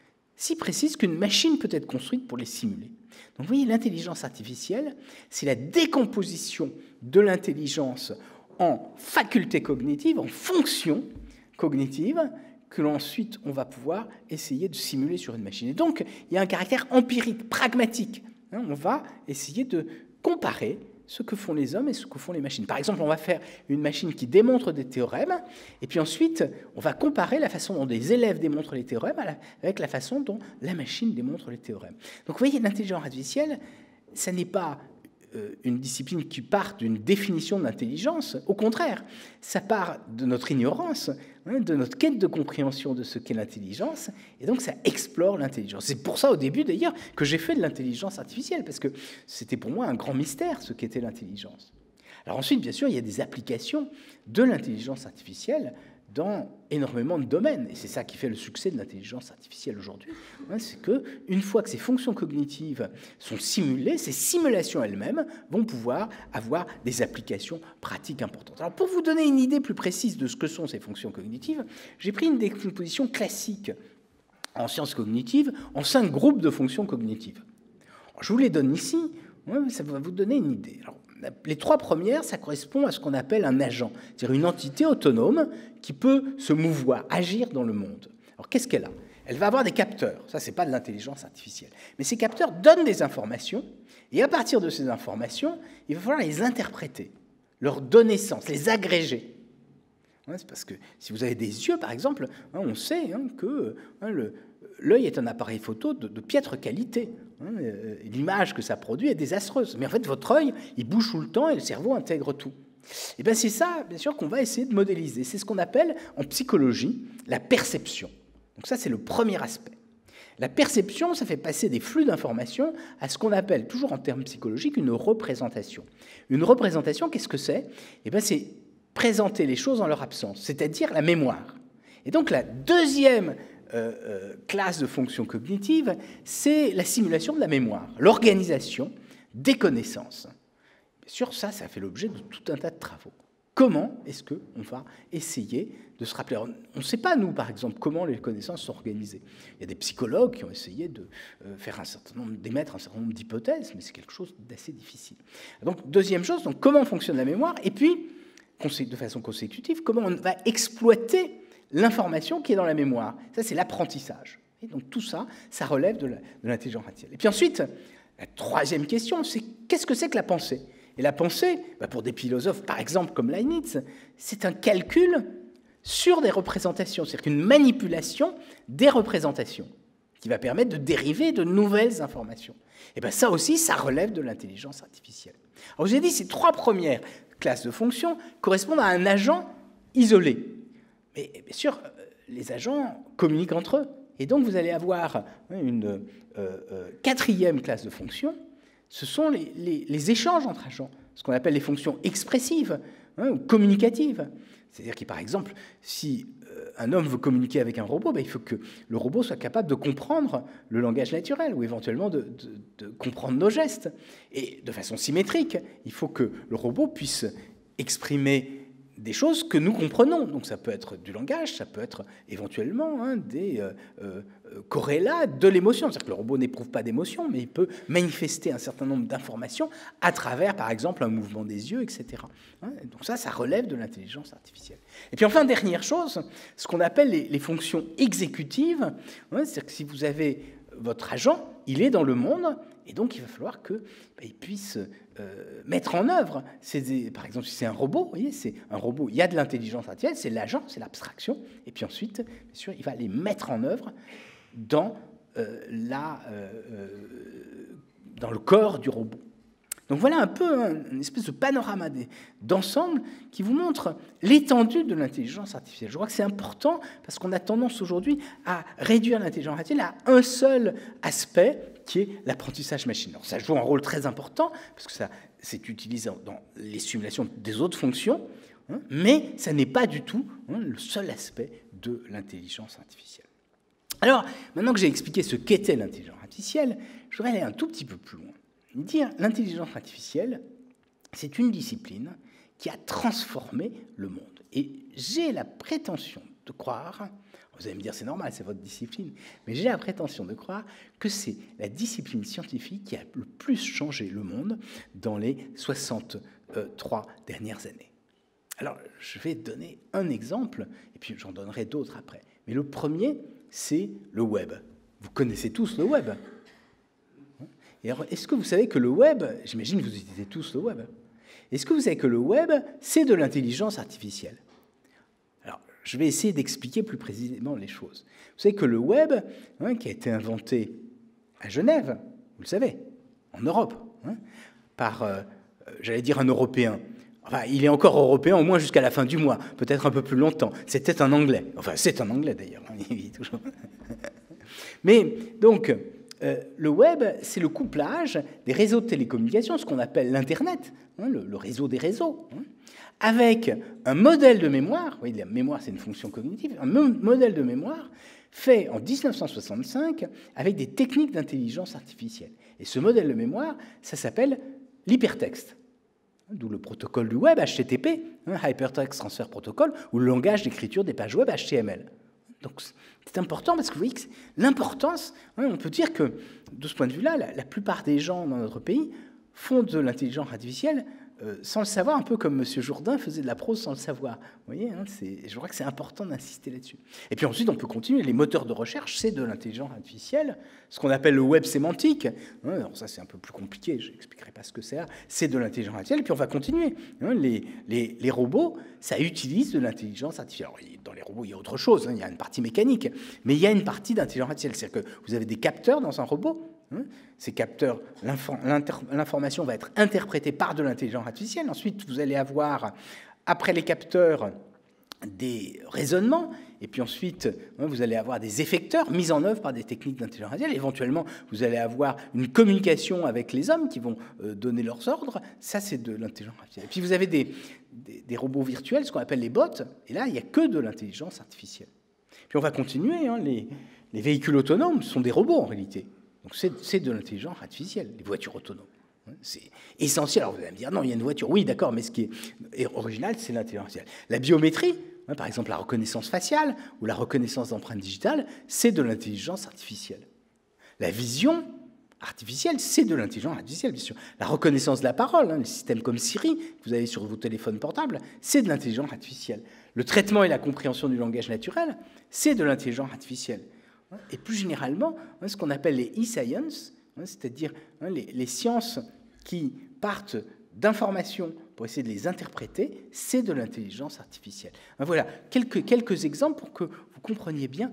B: si précise qu'une machine peut être construite pour les simuler. Donc vous voyez, l'intelligence artificielle, c'est la décomposition de l'intelligence en facultés cognitives, en fonctions cognitives, que ensuite on va pouvoir essayer de simuler sur une machine. Et donc, il y a un caractère empirique, pragmatique. On va essayer de comparer ce que font les hommes et ce que font les machines. Par exemple, on va faire une machine qui démontre des théorèmes, et puis ensuite, on va comparer la façon dont des élèves démontrent les théorèmes avec la façon dont la machine démontre les théorèmes. Donc, vous voyez, l'intelligence artificielle, ça n'est pas une discipline qui part d'une définition de l'intelligence. Au contraire, ça part de notre ignorance, de notre quête de compréhension de ce qu'est l'intelligence, et donc ça explore l'intelligence. C'est pour ça, au début d'ailleurs, que j'ai fait de l'intelligence artificielle, parce que c'était pour moi un grand mystère, ce qu'était l'intelligence. Alors ensuite, bien sûr, il y a des applications de l'intelligence artificielle dans énormément de domaines, et c'est ça qui fait le succès de l'intelligence artificielle aujourd'hui, c'est qu'une fois que ces fonctions cognitives sont simulées, ces simulations elles-mêmes vont pouvoir avoir des applications pratiques importantes. Alors pour vous donner une idée plus précise de ce que sont ces fonctions cognitives, j'ai pris une décomposition classique en sciences cognitives en 5 groupes de fonctions cognitives. Alors, je vous les donne ici, ça va vous donner une idée. Alors, les 3 premières, ça correspond à ce qu'on appelle un agent, c'est-à-dire une entité autonome qui peut se mouvoir, agir dans le monde. Alors, qu'est-ce qu'elle a? Elle va avoir des capteurs. Ça, ce n'est pas de l'intelligence artificielle. Mais ces capteurs donnent des informations, et à partir de ces informations, il va falloir les interpréter, leur donner sens, les agréger. C'est parce que si vous avez des yeux, par exemple, on sait que l'œil est un appareil photo de piètre qualité. L'image que ça produit est désastreuse. Mais en fait, votre œil, il bouge tout le temps et le cerveau intègre tout. Et bien, c'est ça, bien sûr, qu'on va essayer de modéliser. C'est ce qu'on appelle, en psychologie, la perception. Donc ça, c'est le premier aspect. La perception, ça fait passer des flux d'informations à ce qu'on appelle, toujours en termes psychologiques, une représentation. Une représentation, qu'est-ce que c'est? Eh bien, c'est présenter les choses en leur absence, c'est-à-dire la mémoire. Et donc, la deuxième classe de fonctions cognitives, c'est la simulation de la mémoire, l'organisation des connaissances. Bien sûr, ça fait l'objet de tout un tas de travaux. Comment est-ce qu'on va essayer de se rappeler? On ne sait pas, nous, par exemple, comment les connaissances sont organisées. Il y a des psychologues qui ont essayé de d'émettre un certain nombre d'hypothèses, mais c'est quelque chose d'assez difficile. Donc, deuxième chose, donc, comment fonctionne la mémoire? Et puis, de façon consécutive, comment on va exploiter l'information qui est dans la mémoire. Ça, c'est l'apprentissage. Et donc tout ça, ça relève de l'intelligence artificielle. Et puis ensuite, la troisième question, c'est qu'est-ce que c'est que la pensée? Et la pensée, pour des philosophes, par exemple, comme Leibniz, c'est un calcul sur des représentations, c'est-à-dire une manipulation des représentations qui va permettre de dériver de nouvelles informations. Et bien ça aussi, ça relève de l'intelligence artificielle. Alors, je vous ai dit, ces 3 premières classes de fonctions correspondent à un agent isolé. Mais bien sûr, les agents communiquent entre eux. Et donc, vous allez avoir une 4e classe de fonctions. Ce sont les échanges entre agents, ce qu'on appelle les fonctions expressives. ou communicative. C'est-à-dire que, par exemple, si un homme veut communiquer avec un robot, il faut que le robot soit capable de comprendre le langage naturel ou éventuellement de comprendre nos gestes. Et de façon symétrique, il faut que le robot puisse exprimer des choses que nous comprenons. Donc ça peut être du langage, ça peut être éventuellement des corrélats de l'émotion. C'est-à-dire que le robot n'éprouve pas d'émotion, mais il peut manifester un certain nombre d'informations à travers, par exemple, un mouvement des yeux, etc. Donc ça relève de l'intelligence artificielle. Et puis enfin, dernière chose, ce qu'on appelle les fonctions exécutives. C'est-à-dire que si vous avez votre agent, il est dans le monde, et donc il va falloir qu'il puisse mettre en œuvre. Par exemple, si c'est un robot, vous voyez, c'est un robot, il y a de l'intelligence artificielle, c'est l'agent, c'est l'abstraction, et puis ensuite, bien sûr, il va les mettre en œuvre dans le corps du robot. Donc voilà un peu une espèce de panorama d'ensemble qui vous montre l'étendue de l'intelligence artificielle. Je crois que c'est important parce qu'on a tendance aujourd'hui à réduire l'intelligence artificielle à un seul aspect qui est l'apprentissage machine. Alors ça joue un rôle très important parce que c'est utilisé dans les simulations des autres fonctions, mais ça n'est pas du tout le seul aspect de l'intelligence artificielle. Alors, maintenant que j'ai expliqué ce qu'était l'intelligence artificielle, je voudrais aller un tout petit peu plus loin. Dire l'intelligence artificielle, c'est une discipline qui a transformé le monde. Et j'ai la prétention de croire, vous allez me dire c'est normal, c'est votre discipline, mais j'ai la prétention de croire que c'est la discipline scientifique qui a le plus changé le monde dans les 63 dernières années. Alors, je vais donner un exemple, et puis j'en donnerai d'autres après. Mais le premier, c'est le web. Vous connaissez tous le web. Et alors, est-ce que vous savez que le web, j'imagine que vous utilisez tous le web, est-ce que vous savez que le web, c'est de l'intelligence artificielle? Alors, je vais essayer d'expliquer plus précisément les choses. Vous savez que le web, qui a été inventé à Genève, vous le savez, en Europe, par, j'allais dire un Européen. Enfin, il est encore européen au moins jusqu'à la fin du mois, peut-être un peu plus longtemps. C'était un Anglais. Enfin, c'est un Anglais d'ailleurs. Il vit toujours. Mais donc, le web, c'est le couplage des réseaux de télécommunications, ce qu'on appelle l'Internet, le réseau des réseaux, avec un modèle de mémoire. Oui, la mémoire, c'est une fonction cognitive. Un modèle de mémoire fait en 1965 avec des techniques d'intelligence artificielle. Et ce modèle de mémoire, ça s'appelle l'hypertexte. D'où le protocole du web, HTTP, Hypertext Transfer Protocol, ou le langage d'écriture des pages web, HTML. Donc c'est important parce que vous voyez que l'importance, on peut dire que de ce point de vue-là, la plupart des gens dans notre pays font de l'intelligence artificielle sans le savoir, un peu comme M. Jourdain faisait de la prose sans le savoir. Vous voyez, je crois que c'est important d'insister là-dessus. Et puis ensuite, on peut continuer. Les moteurs de recherche, c'est de l'intelligence artificielle, ce qu'on appelle le web sémantique. Alors ça, c'est un peu plus compliqué, je n'expliquerai pas ce que c'est de l'intelligence artificielle. Et puis on va continuer. Les robots, ça utilise de l'intelligence artificielle. Alors, dans les robots, il y a autre chose, il y a une partie mécanique, mais il y a une partie d'intelligence artificielle. C'est-à-dire que vous avez des capteurs dans un robot. Ces capteurs, l'information va être interprétée par de l'intelligence artificielle. Ensuite, vous allez avoir, après les capteurs, des raisonnements. Et puis ensuite, vous allez avoir des effecteurs mis en œuvre par des techniques d'intelligence artificielle. Éventuellement, vous allez avoir une communication avec les hommes qui vont donner leurs ordres. Ça, c'est de l'intelligence artificielle. Et puis vous avez des robots virtuels, ce qu'on appelle les bots. Et là, il n'y a que de l'intelligence artificielle. Puis on va continuer. Les véhicules autonomes sont des robots, en réalité. Donc c'est de l'intelligence artificielle, les voitures autonomes. C'est essentiel. Alors vous allez me dire, non, il y a une voiture. Oui, d'accord, mais ce qui est original, c'est l'intelligence artificielle. La biométrie, par exemple la reconnaissance faciale ou la reconnaissance d'empreintes digitales, c'est de l'intelligence artificielle. La vision artificielle, c'est de l'intelligence artificielle, bien sûr. La reconnaissance de la parole, les systèmes comme Siri, que vous avez sur vos téléphones portables, c'est de l'intelligence artificielle. Le traitement et la compréhension du langage naturel, c'est de l'intelligence artificielle. Et plus généralement, ce qu'on appelle les e-science, c'est-à-dire les sciences qui partent d'informations pour essayer de les interpréter, c'est de l'intelligence artificielle. Voilà, quelques exemples pour que vous compreniez bien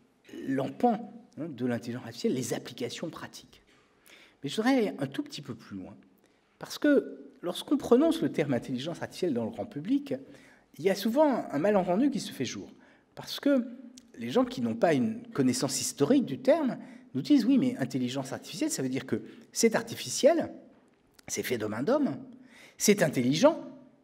B: l'empan de l'intelligence artificielle, les applications pratiques. Mais je voudrais aller un tout petit peu plus loin, parce que lorsqu'on prononce le terme intelligence artificielle dans le grand public, il y a souvent un malentendu qui se fait jour, parce que les gens qui n'ont pas une connaissance historique du terme nous disent « oui, mais intelligence artificielle, ça veut dire que c'est artificiel, c'est fait de main d'homme, c'est intelligent,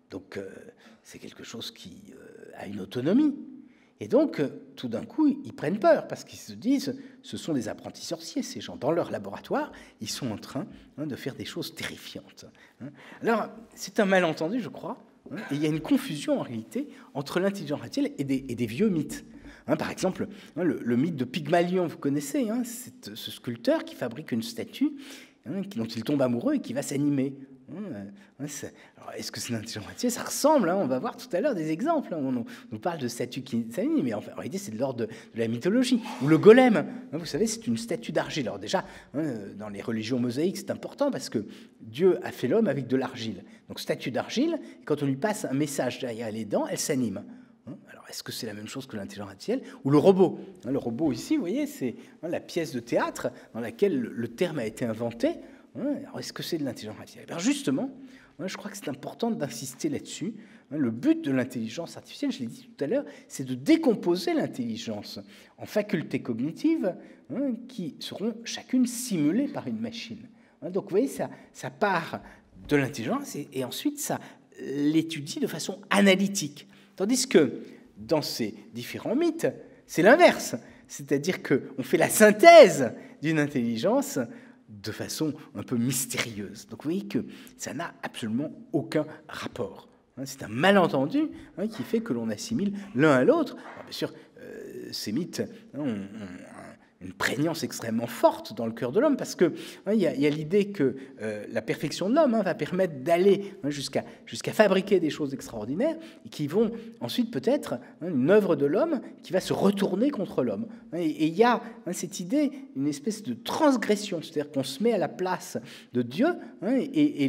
B: Donc, c'est quelque chose qui a une autonomie. Et donc, tout d'un coup, ils prennent peur, parce qu'ils se disent, ce sont des apprentis sorciers, ces gens. Dans leur laboratoire, ils sont en train de faire des choses terrifiantes. Alors, c'est un malentendu, je crois, et il y a une confusion, en réalité, entre l'intelligence artificielle et des vieux mythes. Par exemple, le mythe de Pygmalion, vous connaissez, c'est ce sculpteur qui fabrique une statue dont il tombe amoureux et qui va s'animer. Est-ce que c'est l'intelligence artificielle? Ça ressemble, on va voir tout à l'heure des exemples. On nous parle de statues qui s'animent, mais en réalité, c'est de l'ordre de la mythologie. Ou le golem, vous savez, c'est une statue d'argile. Alors déjà, dans les religions mosaïques, c'est important parce que Dieu a fait l'homme avec de l'argile. Donc statue d'argile, quand on lui passe un message derrière les dents, elle s'anime. Alors, est-ce que c'est la même chose que l'intelligence artificielle? Ou le robot? Le robot, ici, vous voyez, c'est la pièce de théâtre dans laquelle le terme a été inventé. Alors, est-ce que c'est de l'intelligence artificielle? Alors, justement, je crois que c'est important d'insister là-dessus. Le but de l'intelligence artificielle, je l'ai dit tout à l'heure, c'est de décomposer l'intelligence en facultés cognitives qui seront chacune simulées par une machine. Donc, vous voyez, ça part de l'intelligence et ensuite, ça l'étudie de façon analytique. Tandis que dans ces différents mythes, c'est l'inverse. C'est-à-dire qu'on fait la synthèse d'une intelligence de façon un peu mystérieuse. Donc vous voyez que ça n'a absolument aucun rapport. C'est un malentendu qui fait que l'on assimile l'un à l'autre. Bien sûr, ces mythes ont une prégnance extrêmement forte dans le cœur de l'homme, parce qu'il y a l'idée que la perfection de l'homme va permettre d'aller jusqu'à fabriquer des choses extraordinaires, et qui vont ensuite peut-être une œuvre de l'homme qui va se retourner contre l'homme. Et il y a cette idée, une espèce de transgression, c'est-à-dire qu'on se met à la place de Dieu, et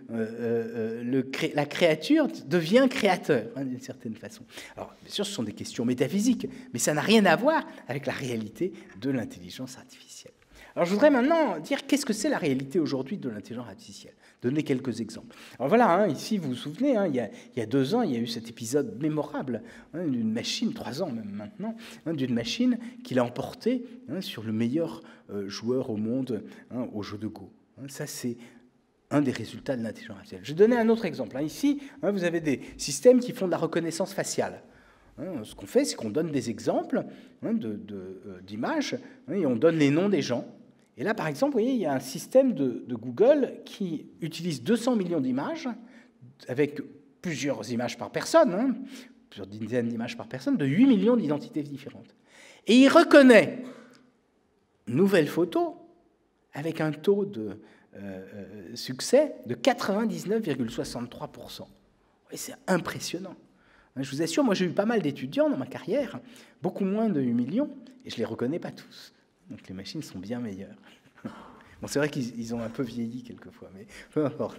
B: la créature devient créateur, d'une certaine façon. Alors, bien sûr, ce sont des questions métaphysiques, mais ça n'a rien à voir avec la réalité de l'intelligence artificielle. Alors, je voudrais maintenant dire qu'est-ce que c'est la réalité aujourd'hui de l'intelligence artificielle. Donner quelques exemples. Alors voilà, ici, vous vous souvenez, il y a 2 ans, il y a eu cet épisode mémorable d'une machine, 3 ans même maintenant, d'une machine qui l'a emporté sur le meilleur joueur au monde au jeu de Go. Ça, c'est un des résultats de l'intelligence artificielle. Je vais donner un autre exemple. Ici, vous avez des systèmes qui font de la reconnaissance faciale. Ce qu'on fait, c'est qu'on donne des exemples d'images et on donne les noms des gens. Et là, par exemple, vous voyez, il y a un système de Google qui utilise 200 millions d'images, avec plusieurs images par personne, plusieurs dizaines d'images par personne, de 8 millions d'identités différentes. Et il reconnaît une nouvelle photo avec un taux de succès de 99,63%. C'est impressionnant. Je vous assure, moi j'ai eu pas mal d'étudiants dans ma carrière, beaucoup moins de 8 millions, et je ne les reconnais pas tous. Donc les machines sont bien meilleures. Bon, c'est vrai qu'ils ont un peu vieilli quelquefois, mais peu importe.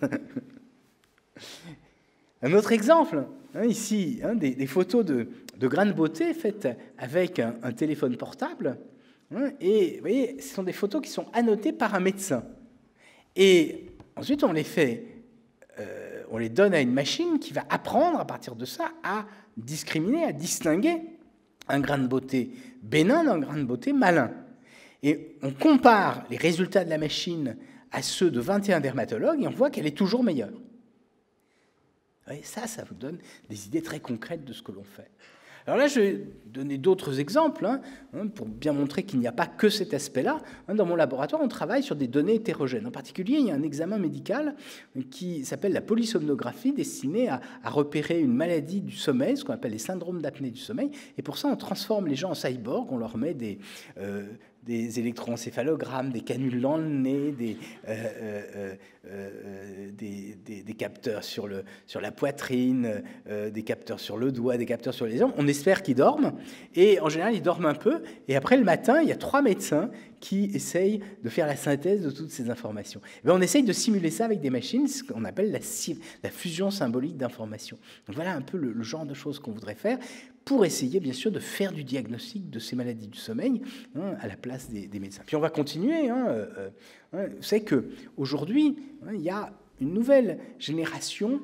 B: Un autre exemple, ici, des photos de grains de beauté faites avec un téléphone portable. Et vous voyez, ce sont des photos qui sont annotées par un médecin. Et ensuite, on les donne à une machine qui va apprendre, à partir de ça, à discriminer, à distinguer un grain de beauté bénin d'un grain de beauté malin. Et on compare les résultats de la machine à ceux de 21 dermatologues et on voit qu'elle est toujours meilleure. Et ça vous donne des idées très concrètes de ce que l'on fait. Alors là, je vais donner d'autres exemples pour bien montrer qu'il n'y a pas que cet aspect-là. Dans mon laboratoire, on travaille sur des données hétérogènes. En particulier, il y a un examen médical qui s'appelle la polysomnographie, destiné à repérer une maladie du sommeil, ce qu'on appelle les syndromes d'apnée du sommeil. Et pour ça, on transforme les gens en cyborgs, on leur met des électroencéphalogrammes, des canules dans le nez, des capteurs sur la poitrine, des capteurs sur le doigt, des capteurs sur les jambes. On espère qu'ils dorment, et en général, ils dorment un peu. Et après, le matin, il y a 3 médecins qui essayent de faire la synthèse de toutes ces informations. Et on essaye de simuler ça avec des machines, ce qu'on appelle la fusion symbolique d'informations. Donc voilà un peu le genre de choses qu'on voudrait faire, pour essayer, bien sûr, de faire du diagnostic de ces maladies du sommeil à la place des médecins. Puis on va continuer. Vous savez qu'aujourd'hui, il y a une nouvelle génération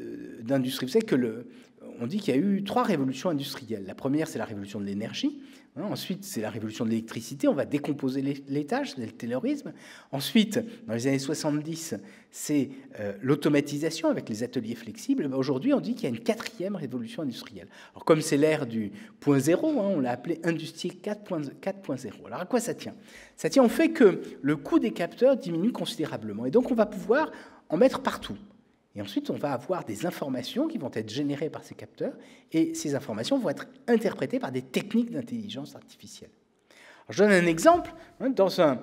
B: d'industrie. Vous savez on dit qu'il y a eu 3 révolutions industrielles. La première, c'est la révolution de l'énergie, Ensuite, c'est la révolution de l'électricité, on va décomposer les tâches, c'est le taylorisme. Ensuite, dans les années 70, c'est l'automatisation avec les ateliers flexibles. Aujourd'hui, on dit qu'il y a une 4e révolution industrielle. Alors, comme c'est l'ère du point zéro, on l'a appelé industrie 4.0. Alors, à quoi ça tient? Ça tient au fait que le coût des capteurs diminue considérablement. Et donc, on va pouvoir en mettre partout. Et ensuite, on va avoir des informations qui vont être générées par ces capteurs, et ces informations vont être interprétées par des techniques d'intelligence artificielle. Alors, je donne un exemple. Dans un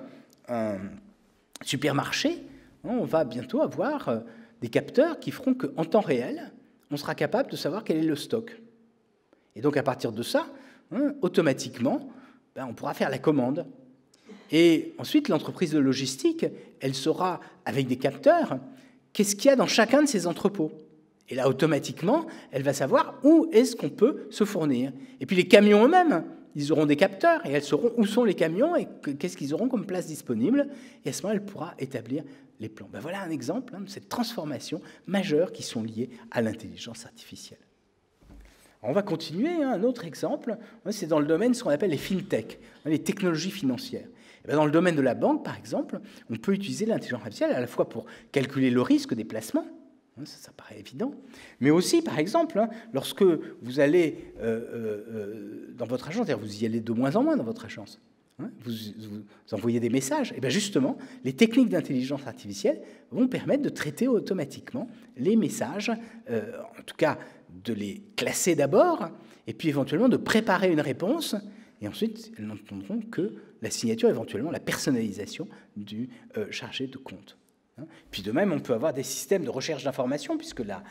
B: supermarché, on va bientôt avoir des capteurs qui feront qu'en temps réel, on sera capable de savoir quel est le stock. Et donc, à partir de ça, automatiquement, on pourra faire la commande. Et ensuite, l'entreprise de logistique, elle saura, avec des capteurs, qu'est-ce qu'il y a dans chacun de ces entrepôts. Et là, automatiquement, elle va savoir où est-ce qu'on peut se fournir. Et puis les camions eux-mêmes, ils auront des capteurs, et elles sauront où sont les camions et qu'est-ce qu'ils auront comme place disponible. Et à ce moment, elle pourra établir les plans. Voilà un exemple de cette transformation majeure qui sont liées à l'intelligence artificielle. Alors, on va continuer. Un autre exemple, c'est dans le domaine de ce qu'on appelle les fintech, les technologies financières. Dans le domaine de la banque, par exemple, on peut utiliser l'intelligence artificielle à la fois pour calculer le risque des placements, ça paraît évident, mais aussi, par exemple, lorsque vous allez dans votre agence, c'est-à-dire vous y allez de moins en moins dans votre agence, vous envoyez des messages, et bien justement, les techniques d'intelligence artificielle vont permettre de traiter automatiquement les messages, en tout cas de les classer d'abord, et puis éventuellement de préparer une réponse. Et ensuite, elles n'entendront que la signature, éventuellement la personnalisation du chargé de compte. Puis de même, on peut avoir des systèmes de recherche d'informations, puisque la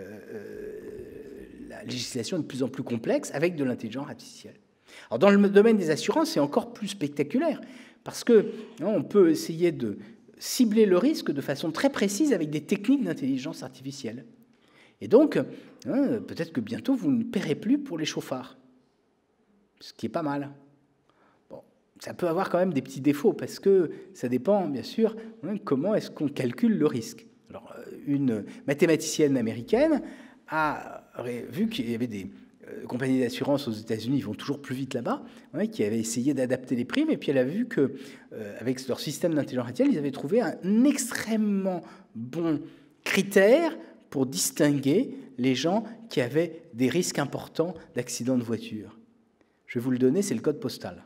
B: législation est de plus en plus complexe, avec de l'intelligence artificielle. Alors, dans le domaine des assurances, c'est encore plus spectaculaire, parce qu'on peut essayer de cibler le risque de façon très précise avec des techniques d'intelligence artificielle. Et donc, peut-être que bientôt, vous ne paierez plus pour les chauffards. Ce qui est pas mal. Bon, ça peut avoir quand même des petits défauts, parce que ça dépend, bien sûr, comment est-ce qu'on calcule le risque. Alors, une mathématicienne américaine a vu qu'il y avait des compagnies d'assurance aux États-Unis, ils vont toujours plus vite là-bas, qui avaient essayé d'adapter les primes, et puis elle a vu qu'avec leur système d'intelligence artificielle, ils avaient trouvé un extrêmement bon critère pour distinguer les gens qui avaient des risques importants d'accidents de voiture. Je vais vous le donner, c'est le code postal.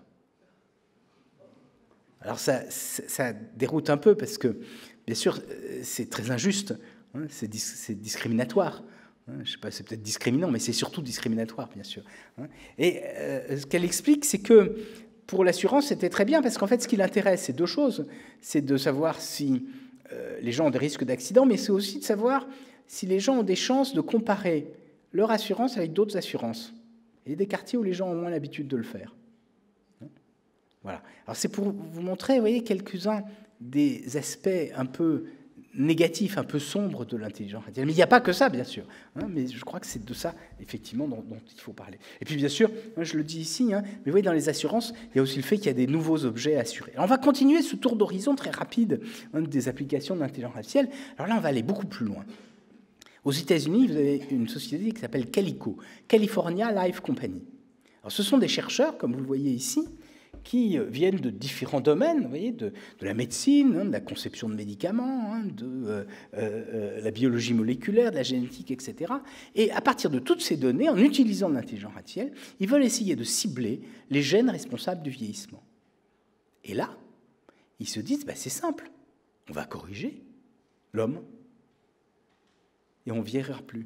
B: Alors ça déroute un peu parce que, bien sûr, c'est très injuste, c'est discriminatoire. Je ne sais pas, c'est peut-être discriminant, mais c'est surtout discriminatoire, bien sûr. Et ce qu'elle explique, c'est que pour l'assurance, c'était très bien parce qu'en fait, ce qui l'intéresse, c'est deux choses. C'est de savoir si les gens ont des risques d'accident, mais c'est aussi de savoir si les gens ont des chances de comparer leur assurance avec d'autres assurances. Il y a des quartiers où les gens ont moins l'habitude de le faire. Voilà. Alors c'est pour vous montrer, vous voyez, quelques-uns des aspects un peu négatifs, un peu sombres de l'intelligence artificielle. Mais il n'y a pas que ça, bien sûr. Mais je crois que c'est de ça, effectivement, dont il faut parler. Et puis, bien sûr, je le dis ici, mais vous voyez, dans les assurances, il y a aussi le fait qu'il y a des nouveaux objets assurés. Alors, on va continuer ce tour d'horizon très rapide des applications de l'intelligence artificielle. Alors là, on va aller beaucoup plus loin. Aux États-Unis, vous avez une société qui s'appelle Calico, California Life Company. Alors, ce sont des chercheurs, comme vous le voyez ici, qui viennent de différents domaines, vous voyez, de la médecine, de la conception de médicaments, de la biologie moléculaire, de la génétique, etc. Et à partir de toutes ces données, en utilisant l'intelligence artificielle, ils veulent essayer de cibler les gènes responsables du vieillissement. Et là, ils se disent, c'est simple, on va corriger l'homme et on ne vieillira plus.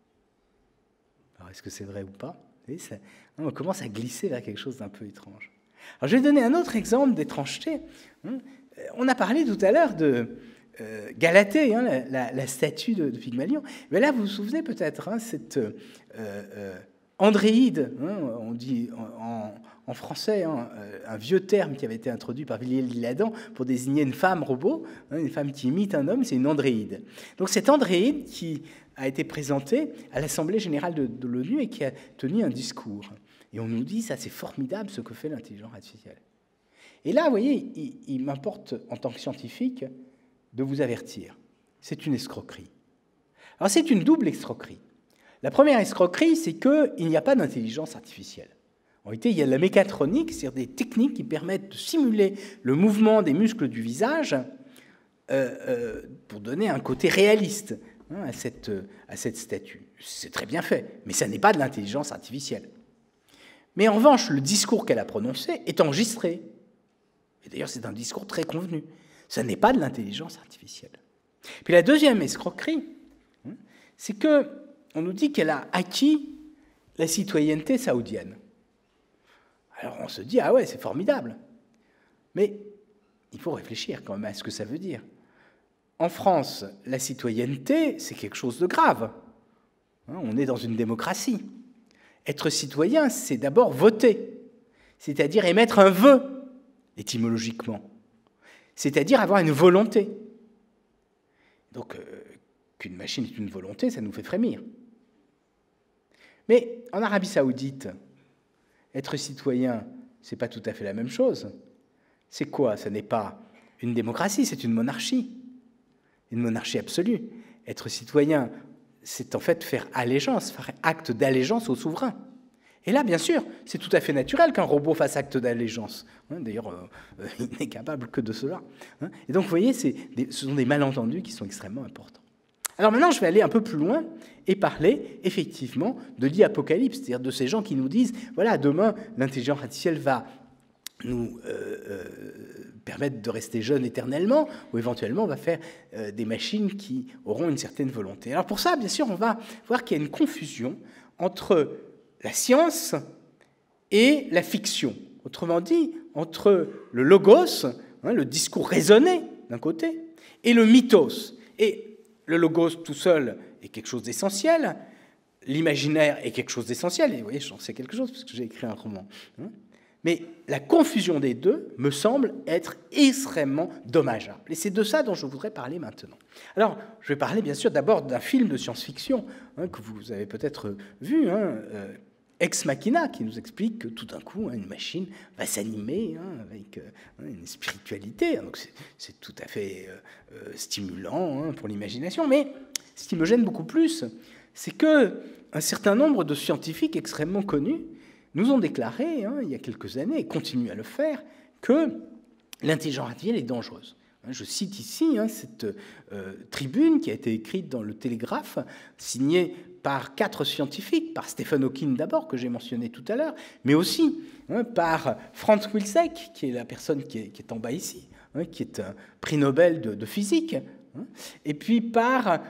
B: Alors, est-ce que c'est vrai ou pas? Vous voyez, on commence à glisser vers quelque chose d'un peu étrange. Alors, je vais donner un autre exemple d'étrangeté. On a parlé tout à l'heure de Galatée, la statue de Pygmalion. Mais là, vous vous souvenez peut-être, cette andréide, on dit en français, un vieux terme qui avait été introduit par Villiers L'Isle-Adam pour désigner une femme robot, une femme qui imite un homme, c'est une andréide. Donc cette andréide qui a été présentée à l'Assemblée générale de l'ONU et qui a tenu un discours. Et on nous dit, ça c'est formidable ce que fait l'intelligence artificielle. Et là, vous voyez, il m'importe en tant que scientifique de vous avertir. C'est une escroquerie. Alors c'est une double escroquerie. La première escroquerie, c'est qu'il n'y a pas d'intelligence artificielle. En réalité, il y a la mécatronique, c'est-à-dire des techniques qui permettent de simuler le mouvement des muscles du visage pour donner un côté réaliste à cette statue. C'est très bien fait, mais ça n'est pas de l'intelligence artificielle. Mais en revanche, le discours qu'elle a prononcé est enregistré. Et d'ailleurs, c'est un discours très convenu. Ça n'est pas de l'intelligence artificielle. Puis la deuxième escroquerie, c'est qu'on nous dit qu'elle a acquis la citoyenneté saoudienne. Alors on se dit, ah ouais, c'est formidable. Mais il faut réfléchir quand même à ce que ça veut dire. En France, la citoyenneté, c'est quelque chose de grave. On est dans une démocratie. Être citoyen, c'est d'abord voter, c'est-à-dire émettre un vœu, étymologiquement, c'est-à-dire avoir une volonté. Donc, qu'une machine est une volonté, ça nous fait frémir. Mais en Arabie Saoudite, être citoyen, ce n'est pas tout à fait la même chose. C'est quoi? Ce n'est pas une démocratie, c'est une monarchie absolue. Être citoyen, c'est en fait faire allégeance, faire acte d'allégeance au souverain. Et là, bien sûr, c'est tout à fait naturel qu'un robot fasse acte d'allégeance. D'ailleurs, il n'est capable que de cela. Et donc, vous voyez, ce sont des malentendus qui sont extrêmement importants. Alors maintenant, je vais aller un peu plus loin et parler effectivement de l'e-apocalypse, c'est-à-dire de ces gens qui nous disent, voilà, demain, l'intelligence artificielle va nous permettre de rester jeunes éternellement, ou éventuellement on va faire des machines qui auront une certaine volonté. Alors pour ça, bien sûr, on va voir qu'il y a une confusion entre la science et la fiction. Autrement dit, entre le logos, le discours raisonné d'un côté, et le mythos. Et le logos tout seul est quelque chose d'essentiel, l'imaginaire est quelque chose d'essentiel, et vous voyez, j'en sais quelque chose parce que j'ai écrit un roman. Mais la confusion des deux me semble être extrêmement dommageable. Et c'est de ça dont je voudrais parler maintenant. Alors, je vais parler bien sûr d'abord d'un film de science-fiction que vous avez peut-être vu, Ex Machina, qui nous explique que tout d'un coup, une machine va s'animer avec une spiritualité. Donc c'est tout à fait stimulant pour l'imagination. Mais ce qui me gêne beaucoup plus, c'est qu'un certain nombre de scientifiques extrêmement connus nous ont déclaré, il y a quelques années, et continuent à le faire, que l'intelligence artificielle est dangereuse. Je cite ici cette tribune qui a été écrite dans le Télégraphe, signée par 4 scientifiques, par Stephen Hawking d'abord, que j'ai mentionné tout à l'heure, mais aussi par Franz Wilczek, qui est la personne qui est en bas ici, qui est un prix Nobel de physique, et puis par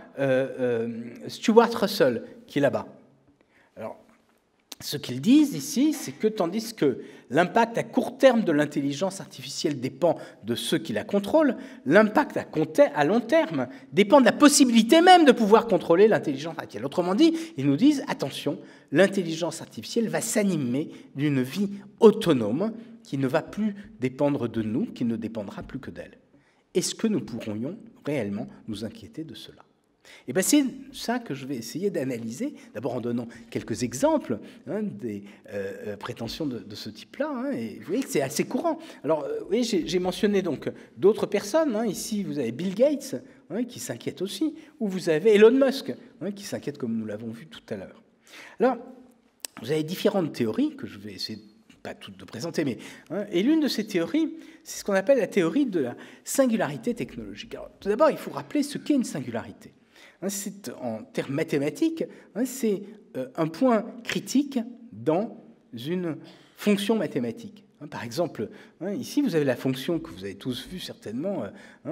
B: Stuart Russell, qui est là-bas. Alors, ce qu'ils disent ici, c'est que tandis que l'impact à court terme de l'intelligence artificielle dépend de ceux qui la contrôlent, l'impact à long terme dépend de la possibilité même de pouvoir contrôler l'intelligence artificielle. Autrement dit, ils nous disent, attention, l'intelligence artificielle va s'animer d'une vie autonome qui ne va plus dépendre de nous, qui ne dépendra plus que d'elle. Est-ce que nous pourrions réellement nous inquiéter de cela ? Et bien c'est ça que je vais essayer d'analyser, d'abord en donnant quelques exemples des prétentions de ce type-là. Et vous voyez que c'est assez courant. Alors, oui, j'ai mentionné donc d'autres personnes. Ici, vous avez Bill Gates qui s'inquiète aussi, ou vous avez Elon Musk qui s'inquiète comme nous l'avons vu tout à l'heure. Alors, vous avez différentes théories que je vais essayer pas toutes de présenter, mais et l'une de ces théories, c'est ce qu'on appelle la théorie de la singularité technologique. Alors, tout d'abord, il faut rappeler ce qu'est une singularité. C'est, en termes mathématiques, c'est un point critique dans une fonction mathématique. Par exemple, ici, vous avez la fonction que vous avez tous vue certainement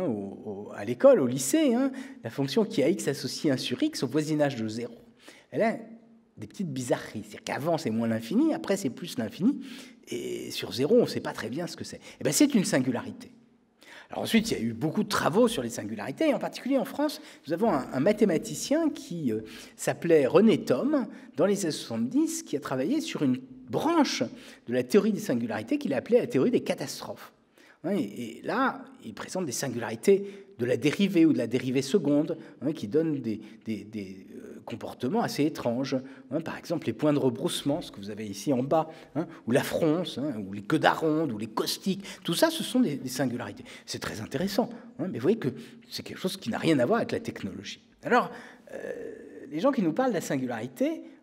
B: à l'école, au lycée, la fonction qui est à x associée 1 sur x au voisinage de 0. Elle a des petites bizarreries. C'est-à-dire qu'avant, c'est moins l'infini, après, c'est plus l'infini, et sur 0, on ne sait pas très bien ce que c'est. Eh bien, c'est une singularité. Alors ensuite, il y a eu beaucoup de travaux sur les singularités, et en particulier en France, nous avons un mathématicien qui s'appelait René Thom, dans les années 70, qui a travaillé sur une branche de la théorie des singularités qu'il a appelée la théorie des catastrophes. Et là, il présente des singularités de la dérivée ou de la dérivée seconde, qui donnent des comportements assez étranges. Par exemple, les points de rebroussement, ce que vous avez ici en bas, ou la fronce, ou les queues d'aronde, ou les caustiques, tout ça, ce sont des singularités. C'est très intéressant, mais vous voyez que c'est quelque chose qui n'a rien à voir avec la technologie. Alors, les gens qui nous parlent de la singularité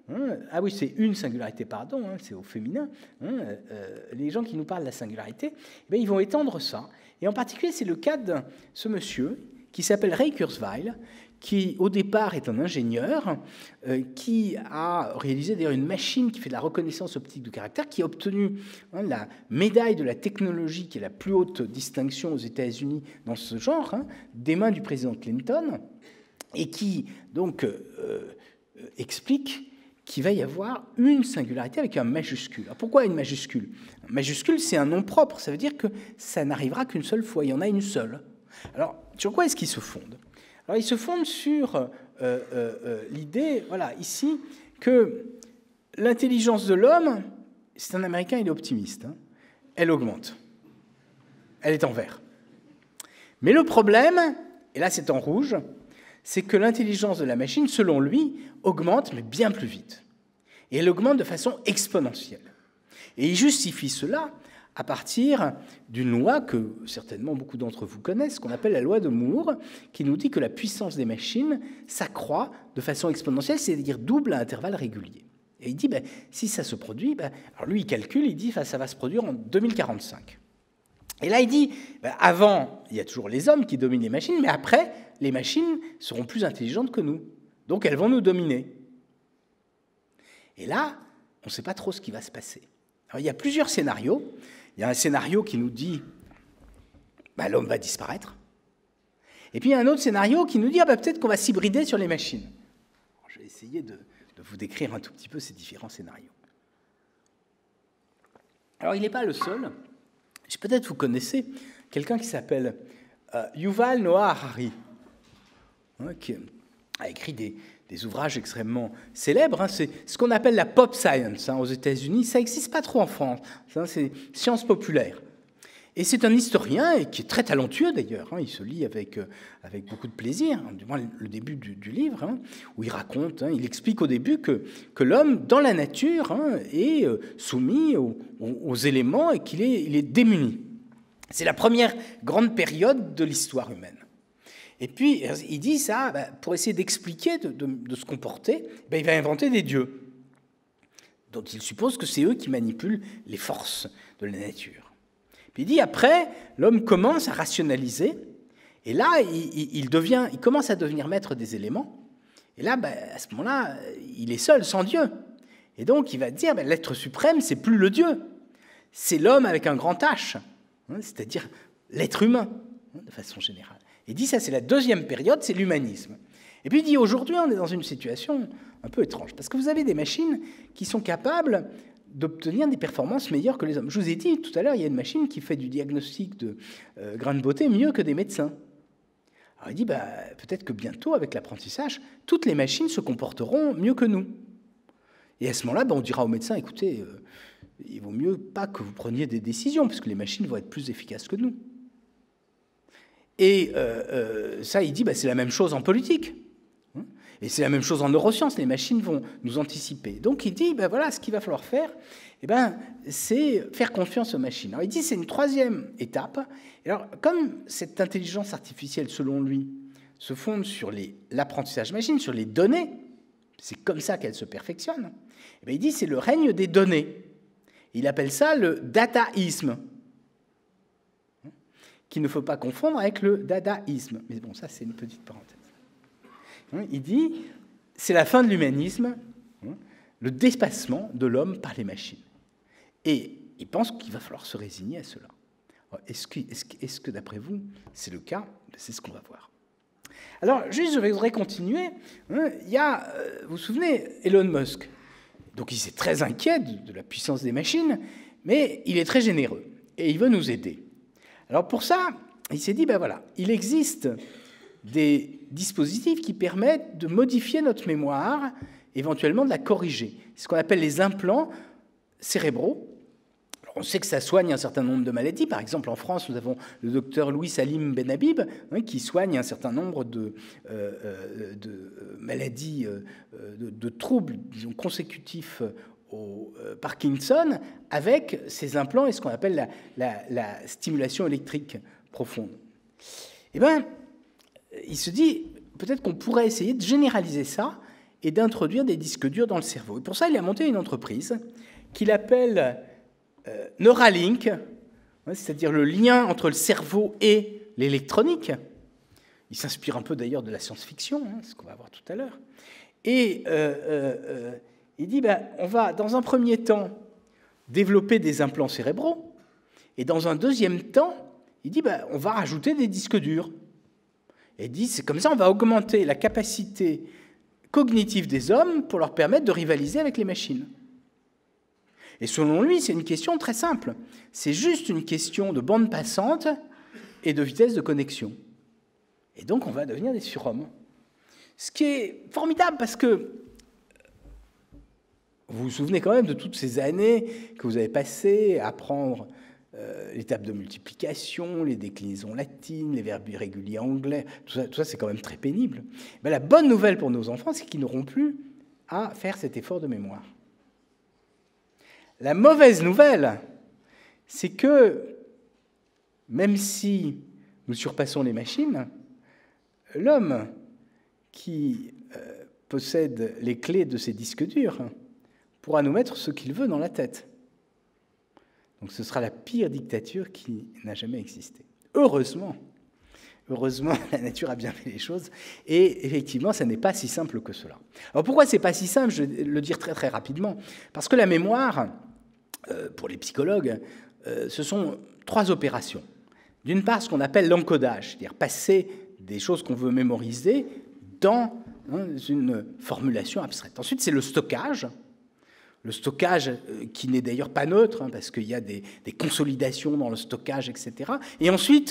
B: ah oui, c'est une singularité, pardon, c'est au féminin, les gens qui nous parlent de la singularité, ils vont étendre ça. Et en particulier, c'est le cas de ce monsieur qui s'appelle Ray Kurzweil, qui au départ est un ingénieur, qui a réalisé d'ailleurs une machine qui fait de la reconnaissance optique de caractère, qui a obtenu la médaille de la technologie, qui est la plus haute distinction aux États-Unis dans ce genre, des mains du président Clinton, et qui donc explique qu'il va y avoir une singularité avec un majuscule. Alors pourquoi une majuscule? Un majuscule, c'est un nom propre, ça veut dire que ça n'arrivera qu'une seule fois, il y en a une seule. Alors, sur quoi est-ce qu'il se fonde? Alors, il se fonde sur l'idée, voilà, ici, que l'intelligence de l'homme, c'est un Américain, il est optimiste, elle augmente. Elle est en vert. Mais le problème, et là c'est en rouge, c'est que l'intelligence de la machine, selon lui, augmente, mais bien plus vite. Et elle augmente de façon exponentielle. Et il justifie cela à partir d'une loi que certainement beaucoup d'entre vous connaissent, qu'on appelle la loi de Moore, qui nous dit que la puissance des machines s'accroît de façon exponentielle, c'est-à-dire double à intervalles réguliers. Et il dit, si ça se produit, alors lui il calcule, il dit, ça va se produire en 2045. Et là il dit, avant, il y a toujours les hommes qui dominent les machines, mais après, les machines seront plus intelligentes que nous. Donc elles vont nous dominer. Et là, on ne sait pas trop ce qui va se passer. Alors, il y a plusieurs scénarios. Il y a un scénario qui nous dit l'homme va disparaître. Et puis il y a un autre scénario qui nous dit peut-être qu'on va s'hybrider sur les machines. Alors, je vais essayer de vous décrire un tout petit peu ces différents scénarios. Alors il n'est pas le seul. Peut-être vous connaissez quelqu'un qui s'appelle Yuval Noah Harari, qui a écrit des ouvrages extrêmement célèbres. C'est ce qu'on appelle la pop science aux États-Unis. Ça n'existe pas trop en France. C'est science populaire. Et c'est un historien qui est très talentueux d'ailleurs. Il se lit avec beaucoup de plaisir, du moins le début du livre, où il raconte, il explique au début que l'homme, dans la nature, est soumis aux éléments et qu'il est démuni. C'est la première grande période de l'histoire humaine. Et puis, il dit ça, pour essayer d'expliquer, de se comporter, il va inventer des dieux, dont il suppose que c'est eux qui manipulent les forces de la nature. Puis il dit, après, l'homme commence à rationaliser, et là, il commence à devenir maître des éléments, et là, à ce moment-là, il est seul, sans Dieu. Et donc, il va dire, l'être suprême, c'est plus le Dieu, c'est l'homme avec un grand H, c'est-à-dire l'être humain, de façon générale. Il dit ça, c'est la deuxième période, c'est l'humanisme. Et puis il dit, aujourd'hui, on est dans une situation un peu étrange, parce que vous avez des machines qui sont capables d'obtenir des performances meilleures que les hommes. Je vous ai dit tout à l'heure, il y a une machine qui fait du diagnostic de grains de beauté mieux que des médecins. Alors il dit, peut-être que bientôt, avec l'apprentissage, toutes les machines se comporteront mieux que nous. Et à ce moment-là, on dira aux médecins, écoutez, il vaut mieux pas que vous preniez des décisions, parce que les machines vont être plus efficaces que nous. Et ça, il dit, c'est la même chose en politique. Et c'est la même chose en neurosciences. Les machines vont nous anticiper. Donc il dit, voilà, ce qu'il va falloir faire, c'est faire confiance aux machines. Alors il dit, c'est une troisième étape. Et alors, comme cette intelligence artificielle, selon lui, se fonde sur l'apprentissage machine, sur les données, c'est comme ça qu'elle se perfectionne, il dit, c'est le règne des données. Il appelle ça le dataïsme, qu'il ne faut pas confondre avec le dadaïsme. Mais bon, ça, c'est une petite parenthèse. Il dit, c'est la fin de l'humanisme, le dépassement de l'homme par les machines. Et il pense qu'il va falloir se résigner à cela. Est-ce que d'après vous, c'est le cas? C'est ce qu'on va voir. Alors, juste, je voudrais continuer. Il y a, vous vous souvenez, Elon Musk. Donc, il est très inquiet de la puissance des machines, mais il est très généreux et il veut nous aider. Alors pour ça, il s'est dit, voilà, il existe des dispositifs qui permettent de modifier notre mémoire, éventuellement de la corriger. C'est ce qu'on appelle les implants cérébraux. Alors on sait que ça soigne un certain nombre de maladies. Par exemple, en France, nous avons le docteur Louis Salim Benhabib, qui soigne un certain nombre de maladies, de troubles, disons, consécutifs au Parkinson, avec ces implants et ce qu'on appelle la stimulation électrique profonde. Il se dit, peut-être qu'on pourrait essayer de généraliser ça et d'introduire des disques durs dans le cerveau. Et pour ça, il a monté une entreprise qu'il appelle Neuralink, c'est-à-dire le lien entre le cerveau et l'électronique. Il s'inspire un peu d'ailleurs de la science-fiction, ce qu'on va voir tout à l'heure. Et il dit, on va dans un premier temps développer des implants cérébraux, et dans un deuxième temps, il dit, on va rajouter des disques durs. Et il dit, c'est comme ça, on va augmenter la capacité cognitive des hommes pour leur permettre de rivaliser avec les machines. Et selon lui, c'est une question très simple. C'est juste une question de bande passante et de vitesse de connexion. Et donc, on va devenir des surhommes. Ce qui est formidable, parce que vous vous souvenez quand même de toutes ces années que vous avez passées à apprendre l'étape de multiplication, les déclinaisons latines, les verbes irréguliers anglais, tout ça c'est quand même très pénible. La bonne nouvelle pour nos enfants, c'est qu'ils n'auront plus à faire cet effort de mémoire. La mauvaise nouvelle, c'est que même si nous surpassons les machines, l'homme qui possède les clés de ces disques durs pourra nous mettre ce qu'il veut dans la tête. Donc ce sera la pire dictature qui n'a jamais existé. Heureusement, la nature a bien fait les choses, et effectivement, ça n'est pas si simple que cela. Alors pourquoi c'est pas si simple? Je vais le dire très très rapidement. Parce que la mémoire, pour les psychologues, ce sont 3 opérations. D'une part, ce qu'on appelle l'encodage, c'est-à-dire passer des choses qu'on veut mémoriser dans une formulation abstraite. Ensuite, c'est le stockage. Le stockage qui n'est d'ailleurs pas neutre, parce qu'il y a des consolidations dans le stockage, etc. Et ensuite,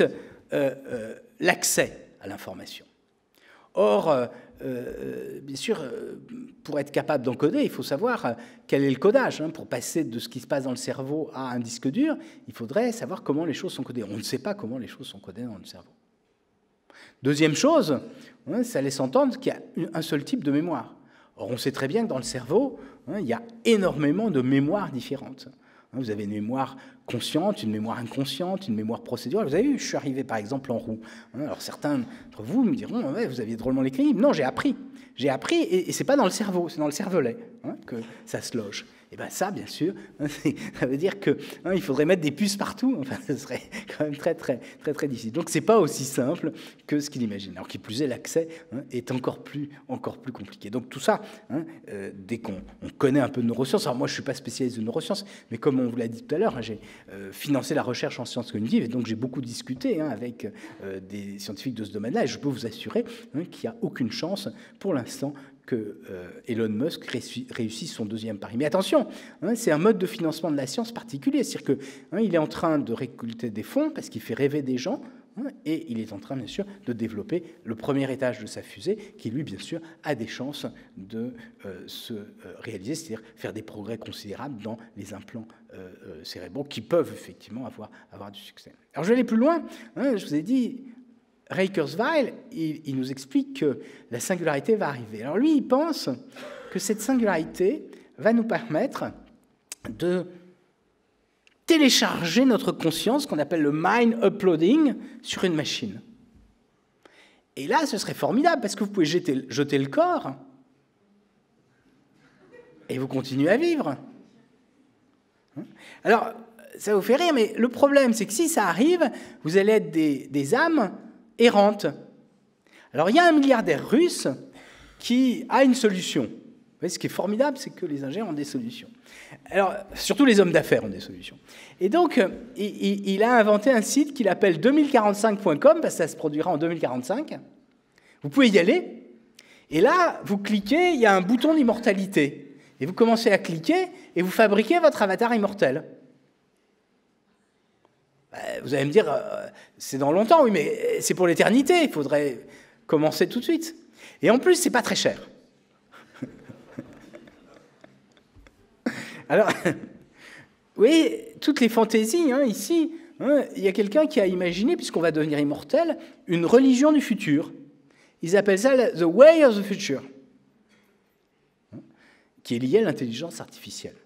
B: l'accès à l'information. Or, bien sûr, pour être capable d'encoder, il faut savoir quel est le codage. Pour passer de ce qui se passe dans le cerveau à un disque dur, il faudrait savoir comment les choses sont codées. On ne sait pas comment les choses sont codées dans le cerveau. Deuxième chose, ça laisse entendre qu'il y a un seul type de mémoire. Or, on sait très bien que dans le cerveau, il y a énormément de mémoires différentes. Vous avez une mémoire consciente, une mémoire inconsciente, une mémoire procédurale. Vous avez vu, je suis arrivé par exemple en roue. Alors certains d'entre vous me diront, ouais, vous aviez drôlement l'écrit. Non, j'ai appris. J'ai appris, et c'est pas dans le cerveau, c'est dans le cervelet que ça se loge. Et bien ça, bien sûr, ça veut dire qu'il faudrait mettre des puces partout. Enfin, ce serait quand même très, très, très, très difficile. Donc c'est pas aussi simple que ce qu'il imagine. Alors qui plus est, l'accès est encore plus compliqué. Donc tout ça, dès qu'on connaît un peu de neurosciences, alors moi je suis pas spécialiste de neurosciences, mais comme on vous l'a dit tout à l'heure, j'ai financé la recherche en sciences cognitives, et donc j'ai beaucoup discuté avec des scientifiques de ce domaine-là, et je peux vous assurer qu'il n'y a aucune chance pour l'instant que Elon Musk réussisse son 2e pari. Mais attention, c'est un mode de financement de la science particulier, c'est-à-dire qu'il est en train de récolter des fonds parce qu'il fait rêver des gens, et il est en train, bien sûr, de développer le premier étage de sa fusée, qui, lui, bien sûr, a des chances de se réaliser, c'est-à-dire faire des progrès considérables dans les implants cérébraux qui peuvent, effectivement, avoir du succès. Alors, je vais aller plus loin. Je vous ai dit, Ray Kurzweil, il nous explique que la singularité va arriver. Alors, lui, il pense que cette singularité va nous permettre de télécharger notre conscience, qu'on appelle le mind uploading, sur une machine. Et là, ce serait formidable, parce que vous pouvez jeter le corps, et vous continuez à vivre. Alors, ça vous fait rire, mais le problème, c'est que si ça arrive, vous allez être des âmes errantes. Alors, il y a un milliardaire russe qui a une solution. Vous voyez, ce qui est formidable, c'est que les ingénieurs ont des solutions. Alors, surtout les hommes d'affaires ont des solutions. Et donc, il a inventé un site qu'il appelle 2045.com, parce que ça se produira en 2045. Vous pouvez y aller, et là, vous cliquez, il y a un bouton d'immortalité. Et vous commencez à cliquer, et vous fabriquez votre avatar immortel. Vous allez me dire, c'est dans longtemps, oui, mais c'est pour l'éternité, il faudrait commencer tout de suite. Et en plus, c'est pas très cher. Alors, oui, toutes les fantaisies, ici, il y a quelqu'un qui a imaginé, puisqu'on va devenir immortel, une religion du futur. Ils appellent ça « the way of the future », qui est liée à l'intelligence artificielle.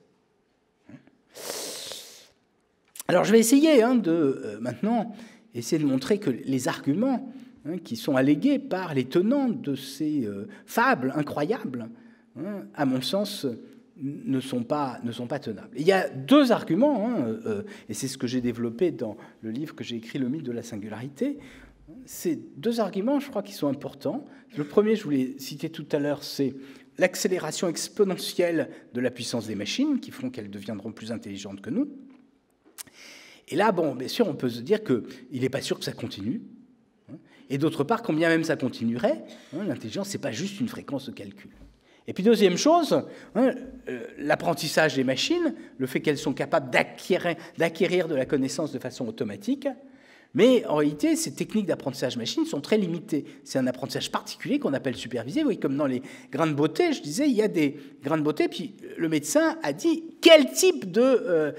B: Alors, je vais essayer maintenant, essayer de montrer que les arguments qui sont allégués par les tenants de ces fables incroyables à mon sens, ne sont pas tenables. Il y a deux arguments, et c'est ce que j'ai développé dans le livre que j'ai écrit, Le mythe de la singularité. Ces deux arguments, je crois qu'ils sont importants. Le premier, je vous l'ai cité tout à l'heure, c'est l'accélération exponentielle de la puissance des machines, qui feront qu'elles deviendront plus intelligentes que nous. Et là, bon, bien sûr, on peut se dire qu'il n'est pas sûr que ça continue. Et d'autre part, quand bien même ça continuerait, l'intelligence, ce n'est pas juste une fréquence de calcul. Et puis deuxième chose, l'apprentissage des machines, le fait qu'elles sont capables d'acquérir de la connaissance de façon automatique, mais en réalité, ces techniques d'apprentissage machine sont très limitées. C'est un apprentissage particulier qu'on appelle supervisé. Vous voyez, comme dans les grains de beauté, je disais, il y a des grains de beauté, puis le médecin a dit quel type de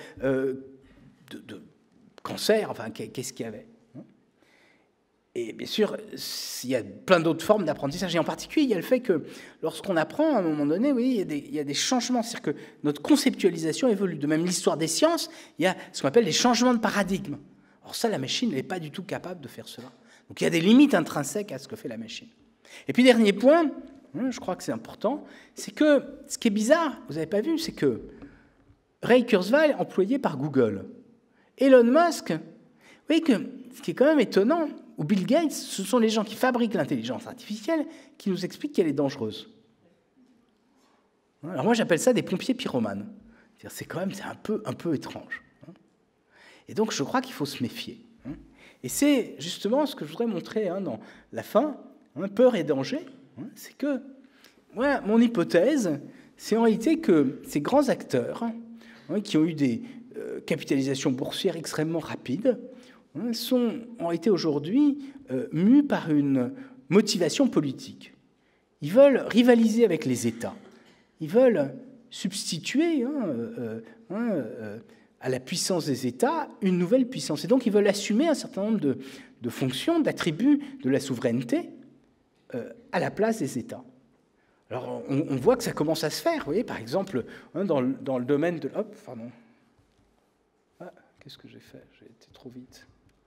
B: cancer, enfin, qu'est-ce qu'il y avait. Et bien sûr, il y a plein d'autres formes d'apprentissage. Et en particulier, il y a le fait que lorsqu'on apprend, à un moment donné, oui, il y a des changements. C'est-à-dire que notre conceptualisation évolue. De même, l'histoire des sciences, il y a ce qu'on appelle les changements de paradigme. Or ça, la machine n'est pas du tout capable de faire cela. Donc il y a des limites intrinsèques à ce que fait la machine. Et puis, dernier point, je crois que c'est important, c'est que ce qui est bizarre, vous n'avez pas vu, c'est que Ray Kurzweil, employé par Google, Elon Musk, vous voyez que ce qui est quand même étonnant, ou Bill Gates, ce sont les gens qui fabriquent l'intelligence artificielle qui nous expliquent qu'elle est dangereuse. Alors moi, j'appelle ça des pompiers pyromanes. C'est quand même un peu étrange. Et donc, je crois qu'il faut se méfier. Et c'est justement ce que je voudrais montrer dans la fin, peur et danger. C'est que, moi, mon hypothèse, c'est en réalité que ces grands acteurs, qui ont eu des capitalisations boursières extrêmement rapides, sont en réalité aujourd'hui mus par une motivation politique. Ils veulent rivaliser avec les États. Ils veulent substituer à la puissance des États une nouvelle puissance. Et donc ils veulent assumer un certain nombre de fonctions, d'attributs de la souveraineté à la place des États. Alors on voit que ça commence à se faire. Vous voyez, par exemple, dans le domaine de... Hop, pardon. Ah, qu'est-ce que j'ai fait? J'ai été trop vite.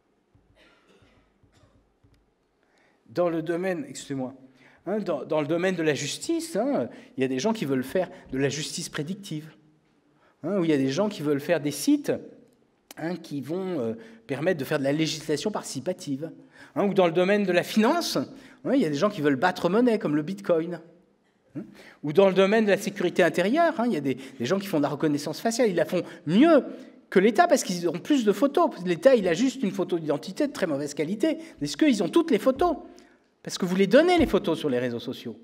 B: Dans le domaine, excusez-moi, dans le domaine de la justice, il y a des gens qui veulent faire de la justice prédictive, où il y a des gens qui veulent faire des sites qui vont permettre de faire de la législation participative, ou dans le domaine de la finance, il y a des gens qui veulent battre monnaie, comme le Bitcoin, ou dans le domaine de la sécurité intérieure, il y a des gens qui font de la reconnaissance faciale, ils la font mieux que l'État, parce qu'ils ont plus de photos. L'État, il a juste une photo d'identité de très mauvaise qualité. Est-ce qu'ils ont toutes les photos? Parce que vous les donnez, les photos, sur les réseaux sociaux.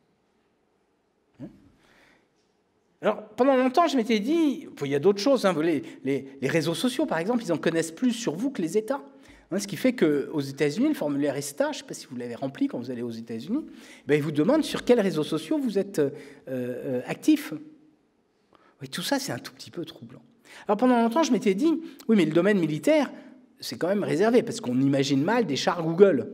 B: Alors, pendant longtemps, je m'étais dit, il y a d'autres choses. Les réseaux sociaux, par exemple, ils en connaissent plus sur vous que les États. Ce qui fait qu'aux États-Unis, le formulaire ESTA, je ne sais pas si vous l'avez rempli quand vous allez aux États-Unis, ils vous demandent sur quels réseaux sociaux vous êtes actif. Oui, tout ça, c'est un tout petit peu troublant. Alors pendant longtemps, je m'étais dit, oui, mais le domaine militaire, c'est quand même réservé, parce qu'on imagine mal des chars Google.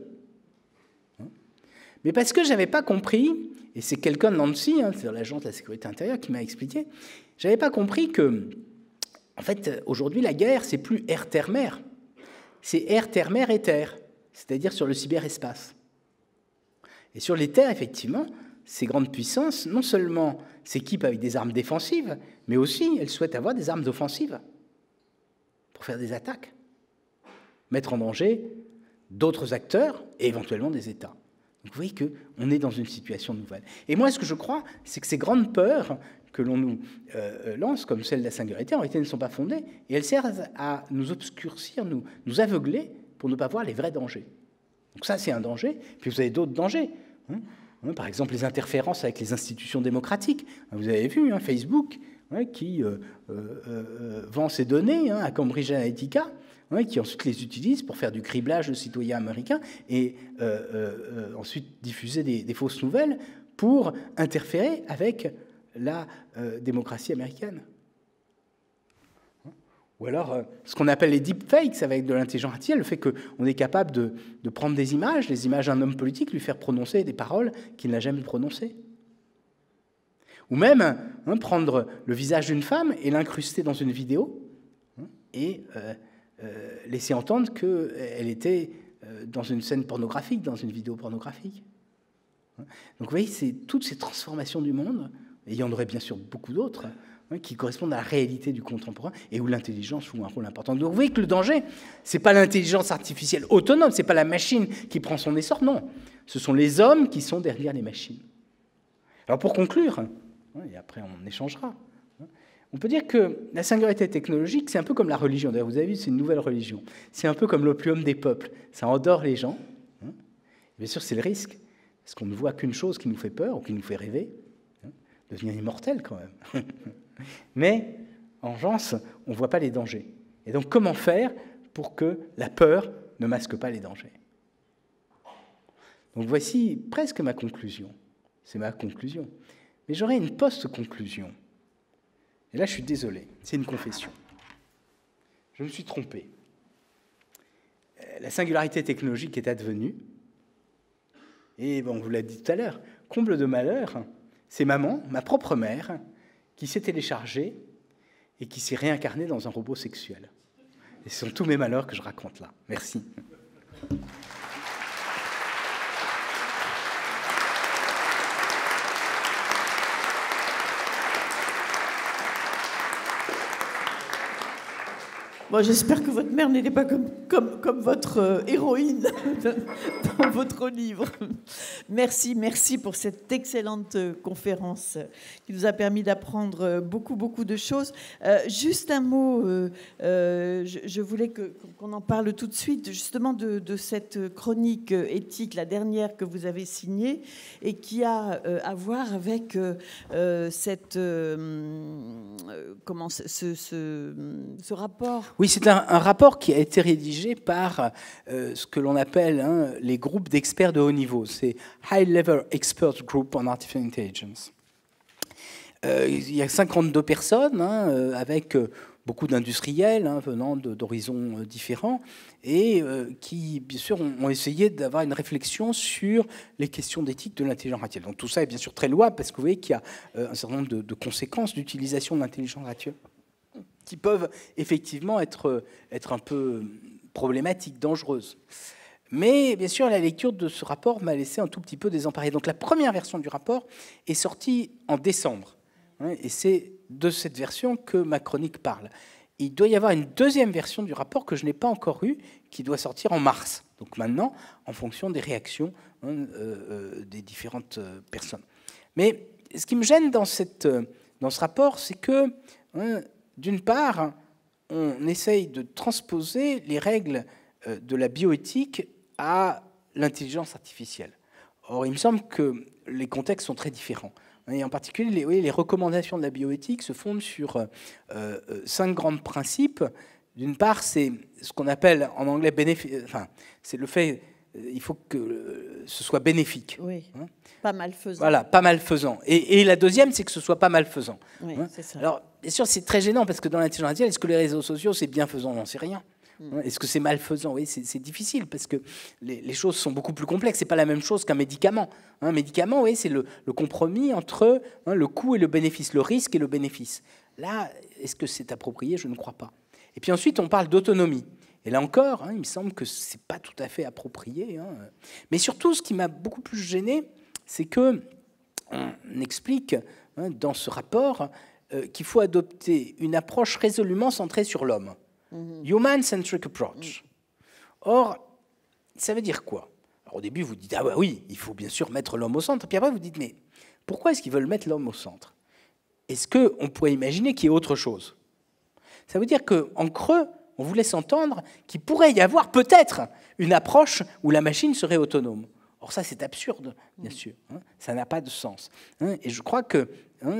B: Mais parce que je n'avais pas compris, et c'est quelqu'un de l'ANSI, c'est-à-dire l'agence de la sécurité intérieure, qui m'a expliqué, je n'avais pas compris que, en fait, aujourd'hui, la guerre, c'est plus air-terre-mer, c'est air-terre-mer-éther, c'est-à-dire sur le cyberespace. Et sur les terres, effectivement, ces grandes puissances, non seulement s'équipent avec des armes défensives, mais aussi elles souhaitent avoir des armes offensives pour faire des attaques, mettre en danger d'autres acteurs et éventuellement des États. Donc vous voyez qu'on est dans une situation nouvelle. Et moi, ce que je crois, c'est que ces grandes peurs que l'on nous lance, comme celle de la singularité, en réalité ne sont pas fondées, et elles servent à nous obscurcir, nous aveugler pour ne pas voir les vrais dangers. Donc ça, c'est un danger. Puis vous avez d'autres dangers. Par exemple, les interférences avec les institutions démocratiques. Vous avez vu Facebook qui vend ses données à Cambridge Analytica, qui ensuite les utilise pour faire du criblage de citoyens américains et ensuite diffuser des fausses nouvelles pour interférer avec la démocratie américaine. Ou alors, ce qu'on appelle les deepfakes avec de l'intelligence artificielle, le fait qu'on est capable de prendre des images, les images d'un homme politique, lui faire prononcer des paroles qu'il n'a jamais prononcées. Ou même prendre le visage d'une femme et l'incruster dans une vidéo et laisser entendre qu'elle était dans une scène pornographique, dans une vidéo pornographique. Donc vous voyez, c'est toutes ces transformations du monde Et il y en aurait bien sûr beaucoup d'autres, qui correspondent à la réalité du contemporain et où l'intelligence joue un rôle important. Donc vous voyez que le danger, ce n'est pas l'intelligence artificielle autonome, ce n'est pas la machine qui prend son essor, non. Ce sont les hommes qui sont derrière les machines. Alors pour conclure, et après on échangera, on peut dire que la singularité technologique, c'est un peu comme la religion. D'ailleurs, vous avez vu, c'est une nouvelle religion. C'est un peu comme l'opium des peuples. Ça endort les gens. Bien sûr, c'est le risque, parce qu'on ne voit qu'une chose qui nous fait peur ou qui nous fait rêver, devenir immortel quand même. Mais, en revanche, on ne voit pas les dangers. Et donc, comment faire pour que la peur ne masque pas les dangers? Donc, voici presque ma conclusion. C'est ma conclusion. Mais j'aurai une post-conclusion. Et là, je suis désolé, c'est une confession. Je me suis trompé. La singularité technologique est advenue. Et bon, on vous l'a dit tout à l'heure, comble de malheur, c'est maman, ma propre mère, qui s'est téléchargée et qui s'est réincarnée dans un robot sexuel. Et ce sont tous mes malheurs que je raconte là. Merci.
A: Bon, j'espère que votre mère n'était pas comme votre héroïne dans votre livre. Merci pour cette excellente conférence qui nous a permis d'apprendre beaucoup de choses. Juste un mot, je voulais qu'on en parle tout de suite, justement de cette chronique éthique, la dernière que vous avez signée, et qui a à voir avec cette ce rapport.
B: Oui, c'est un rapport qui a été rédigé par ce que l'on appelle les groupes d'experts de haut niveau. C'est High Level Expert Group on Artificial Intelligence. Il y a 52 personnes avec beaucoup d'industriels venant d'horizons différents et qui, bien sûr, ont essayé d'avoir une réflexion sur les questions d'éthique de l'intelligence artificielle. Donc tout ça est bien sûr très louable parce que vous voyez qu'il y a un certain nombre de conséquences d'utilisation de l'intelligence artificielle qui peuvent effectivement être un peu problématiques, dangereuses. Mais bien sûr, la lecture de ce rapport m'a laissé un tout petit peu désemparé. Donc la première version du rapport est sortie en décembre. Et c'est de cette version que ma chronique parle. Il doit y avoir une deuxième version du rapport que je n'ai pas encore eue, qui doit sortir en mars. Donc maintenant, en fonction des réactions des différentes personnes. Mais ce qui me gêne dans ce rapport, c'est que d'une part, on essaye de transposer les règles de la bioéthique à l'intelligence artificielle. Or, il me semble que les contextes sont très différents. Et en particulier, les recommandations de la bioéthique se fondent sur 5 grands principes. D'une part, c'est ce qu'on appelle en anglais c'est le fait il faut que ce soit bénéfique.
A: Oui, pas malfaisant.
B: Voilà, pas malfaisant. Et la deuxième, c'est que ce soit pas malfaisant.
A: Oui, c'est ça.
B: Alors, bien sûr, c'est très gênant parce que dans l'intelligence artificielle, est-ce que les réseaux sociaux, c'est bienfaisant? On n'en sait rien. Est-ce que c'est malfaisant? Oui, c'est difficile parce que les choses sont beaucoup plus complexes. C'est pas la même chose qu'un médicament. Un médicament, oui, c'est le compromis entre le coût et le bénéfice, le risque et le bénéfice. Là, est-ce que c'est approprié? Je ne crois pas. Et puis ensuite, on parle d'autonomie. Et là encore, il me semble que ce n'est pas tout à fait approprié. Mais surtout, ce qui m'a beaucoup plus gêné, c'est qu'on explique dans ce rapport qu'il faut adopter une approche résolument centrée sur l'homme. Human-centric approach. Or, ça veut dire quoi? Alors, au début, vous dites, ah oui, il faut bien sûr mettre l'homme au centre. Puis après, vous dites, mais pourquoi est-ce qu'ils veulent mettre l'homme au centre? Est-ce qu'on pourrait imaginer qu'il y ait autre chose? Ça veut dire qu'en creux, on vous laisse entendre qu'il pourrait y avoir peut-être une approche où la machine serait autonome. Or ça, c'est absurde, bien sûr. Ça n'a pas de sens. Et je crois que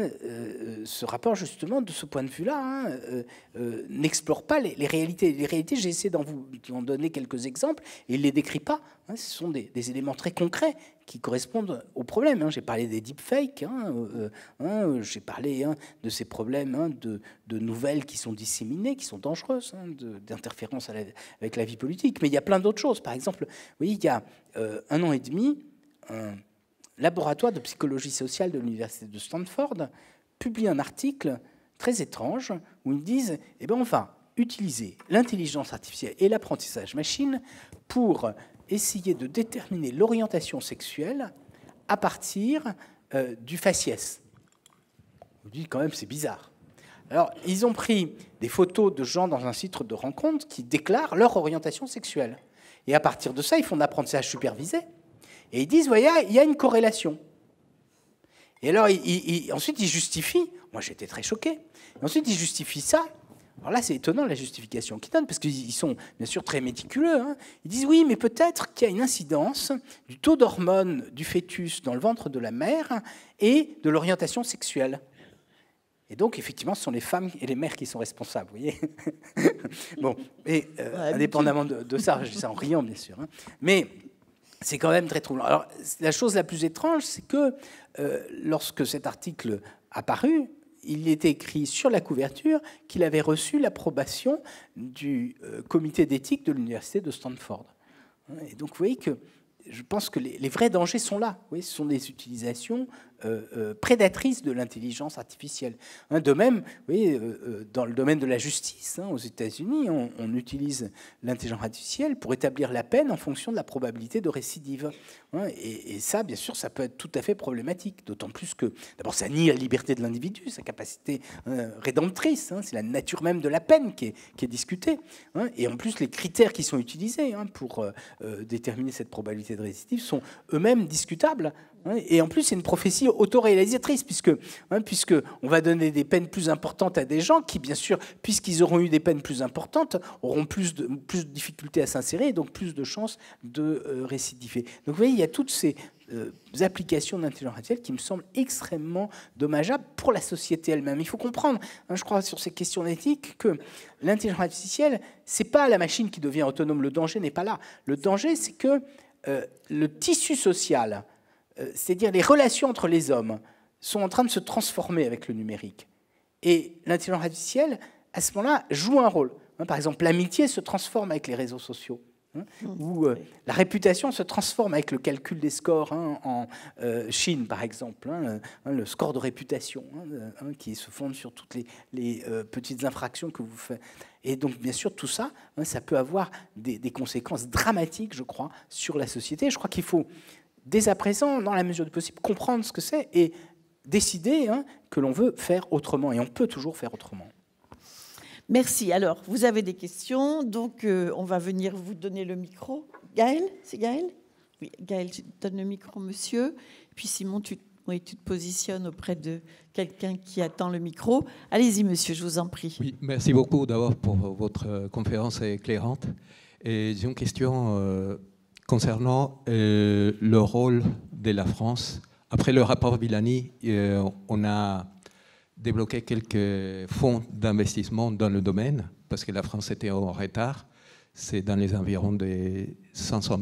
B: ce rapport, justement, de ce point de vue-là, n'explore pas les réalités. Les réalités, j'ai essayé d'en donner quelques exemples, et il ne les décrit pas. Ce sont des éléments très concrets qui correspondent au problème. J'ai parlé des deepfakes, j'ai parlé de ces problèmes de nouvelles qui sont disséminées, qui sont dangereuses, d'interférence avec la vie politique. Mais il y a plein d'autres choses. Par exemple, vous voyez, il y a 1 an et demi, un laboratoire de psychologie sociale de l'université de Stanford publie un article très étrange où ils disent on va utiliser l'intelligence artificielle et l'apprentissage machine pour essayer de déterminer l'orientation sexuelle à partir du faciès. Vous dites quand même, c'est bizarre. Alors, ils ont pris des photos de gens dans un site de rencontre qui déclarent leur orientation sexuelle. Et à partir de ça, ils font de l'apprentissage supervisé. Et ils disent, voyez, il y a une corrélation. Et alors, ensuite, ils justifient. Moi, j'étais très choqué. Et ensuite, ils justifient ça. Alors là, c'est étonnant, la justification qu'ils donnent, parce qu'ils sont bien sûr très méticuleux. Hein. Ils disent, oui, mais peut-être qu'il y a une incidence du taux d'hormones du fœtus dans le ventre de la mère et de l'orientation sexuelle. Et donc, effectivement, ce sont les femmes et les mères qui sont responsables, vous voyez. Bon, et indépendamment de ça, je dis ça en riant, bien sûr. Hein. Mais c'est quand même très troublant. Alors, la chose la plus étrange, c'est que lorsque cet article a paru, il était écrit sur la couverture qu'il avait reçu l'approbation du comité d'éthique de l'université de Stanford. Et donc, vous voyez que je pense que les vrais dangers sont là. Oui, ce sont des utilisations prédatrices de l'intelligence artificielle. De même, oui, dans le domaine de la justice, aux États-Unis, on utilise l'intelligence artificielle pour établir la peine en fonction de la probabilité de récidive. Et ça, bien sûr, ça peut être tout à fait problématique. D'autant plus que, d'abord, ça nie la liberté de l'individu, sa capacité rédemptrice. C'est la nature même de la peine qui est discutée. Et en plus, les critères qui sont utilisés pour déterminer cette probabilité de récidive sont eux-mêmes discutables. Et en plus, c'est une prophétie autoréalisatrice, puisque on va donner des peines plus importantes à des gens qui, bien sûr, puisqu'ils auront eu des peines plus importantes, auront plus de difficultés à s'insérer et donc plus de chances de récidiver. Donc, vous voyez, il y a toutes ces applications d'intelligence artificielle qui me semblent extrêmement dommageables pour la société elle-même. Il faut comprendre, je crois, sur ces questions d'éthique, que l'intelligence artificielle, c'est pas la machine qui devient autonome. Le danger n'est pas là. Le danger, c'est que le tissu social, c'est-à-dire les relations entre les hommes, sont en train de se transformer avec le numérique. Et l'intelligence artificielle, à ce moment-là, joue un rôle. Par exemple, l'amitié se transforme avec les réseaux sociaux. Ou la réputation se transforme avec le calcul des scores en Chine, par exemple, le score de réputation, qui se fonde sur toutes les petites infractions que vous faites. Et donc, bien sûr, tout ça, ça peut avoir des conséquences dramatiques, je crois, sur la société. Je crois qu'il faut, dès à présent, dans la mesure du possible, comprendre ce que c'est et décider que l'on veut faire autrement. Et on peut toujours faire autrement.
A: Merci. Alors, vous avez des questions, donc on va venir vous donner le micro. Gaël, c'est Gaël ? Oui, Gaël, tu donnes le micro, monsieur. Puis Simon, tu te positionnes auprès de quelqu'un qui attend le micro. Allez-y, monsieur, je vous en prie.
C: Oui, merci beaucoup d'abord pour votre conférence éclairante. Et j'ai une question concernant le rôle de la France. Après le rapport Villani, on a débloqué quelques fonds d'investissement dans le domaine, parce que la France était en retard. C'est dans les environs de 500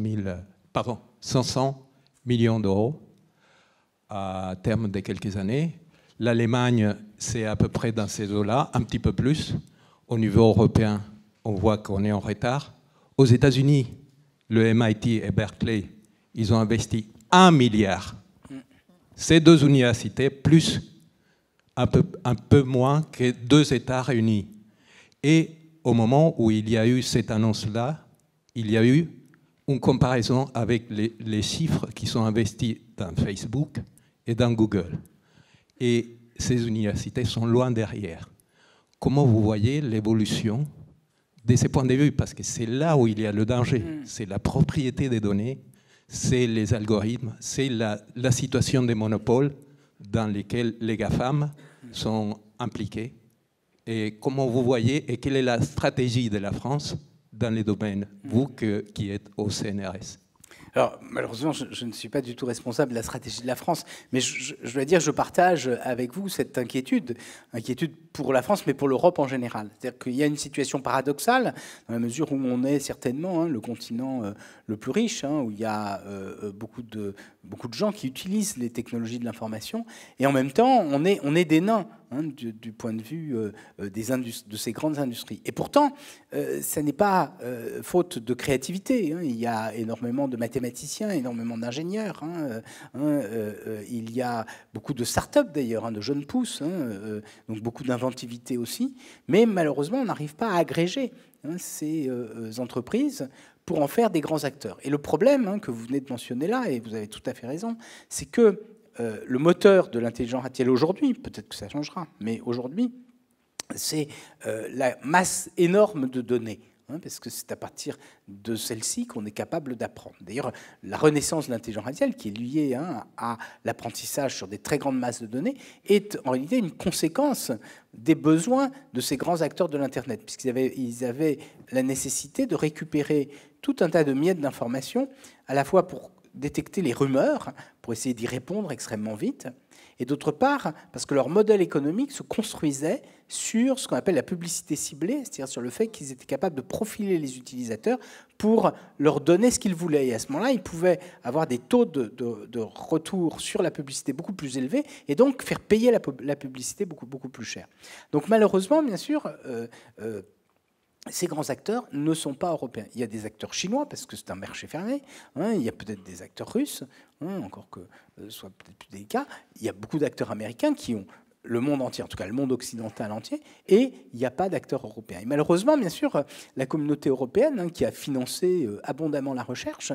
C: millions d'euros à terme de quelques années. L'Allemagne, c'est à peu près dans ces eaux-là, un petit peu plus. Au niveau européen, on voit qu'on est en retard. Aux États-Unis, le MIT et Berkeley, ils ont investi 1 milliard. Ces deux universités, plus un peu moins que 2 États réunis. Et au moment où il y a eu cette annonce-là, il y a eu une comparaison avec les chiffres qui sont investis dans Facebook et dans Google. Et ces universités sont loin derrière. Comment vous voyez l'évolution de ces points de vue? Parce que c'est là où il y a le danger. C'est la propriété des données, c'est les algorithmes, c'est la situation des monopoles dans lesquels les GAFAM sont impliqués. Et comment vous voyez et quelle est la stratégie de la France dans les domaines, vous qui êtes au CNRS?
B: Alors, malheureusement, je ne suis pas du tout responsable de la stratégie de la France, mais je dois dire, je partage avec vous cette inquiétude pour la France, mais pour l'Europe en général. C'est-à-dire qu'il y a une situation paradoxale, dans la mesure où on est certainement le continent le plus riche, où il y a beaucoup de gens qui utilisent les technologies de l'information, et en même temps, on est des nains du point de vue de ces grandes industries. Et pourtant, ça n'est pas faute de créativité. Il y a énormément de mathématiciens, énormément d'ingénieurs. Il y a beaucoup de start-up d'ailleurs, de jeunes pousses, donc beaucoup d'inventivité aussi. Mais malheureusement, on n'arrive pas à agréger ces entreprises pour en faire des grands acteurs. Et le problème que vous venez de mentionner là, et vous avez tout à fait raison, c'est que le moteur de l'intelligence artificielle aujourd'hui, peut-être que ça changera, mais aujourd'hui, c'est la masse énorme de données. Parce que c'est à partir de celle-ci qu'on est capable d'apprendre. D'ailleurs, la renaissance de l'intelligence artificielle, qui est liée à l'apprentissage sur des très grandes masses de données, est en réalité une conséquence des besoins de ces grands acteurs de l'Internet, puisqu'ils avaient la nécessité de récupérer tout un tas de miettes d'informations, à la fois pour détecter les rumeurs, pour essayer d'y répondre extrêmement vite, et d'autre part, parce que leur modèle économique se construisait sur ce qu'on appelle la publicité ciblée, c'est-à-dire sur le fait qu'ils étaient capables de profiler les utilisateurs pour leur donner ce qu'ils voulaient. Et à ce moment-là, ils pouvaient avoir des taux de retour sur la publicité beaucoup plus élevés et donc faire payer la publicité beaucoup plus cher. Donc malheureusement, bien sûr, ces grands acteurs ne sont pas européens. Il y a des acteurs chinois, parce que c'est un marché fermé. Il y a peut-être des acteurs russes, encore que ce soit peut-être plus délicat. Il y a beaucoup d'acteurs américains qui ont le monde entier, en tout cas le monde occidental entier, et il n'y a pas d'acteurs européens. Et malheureusement, bien sûr, la communauté européenne, qui a financé abondamment la recherche,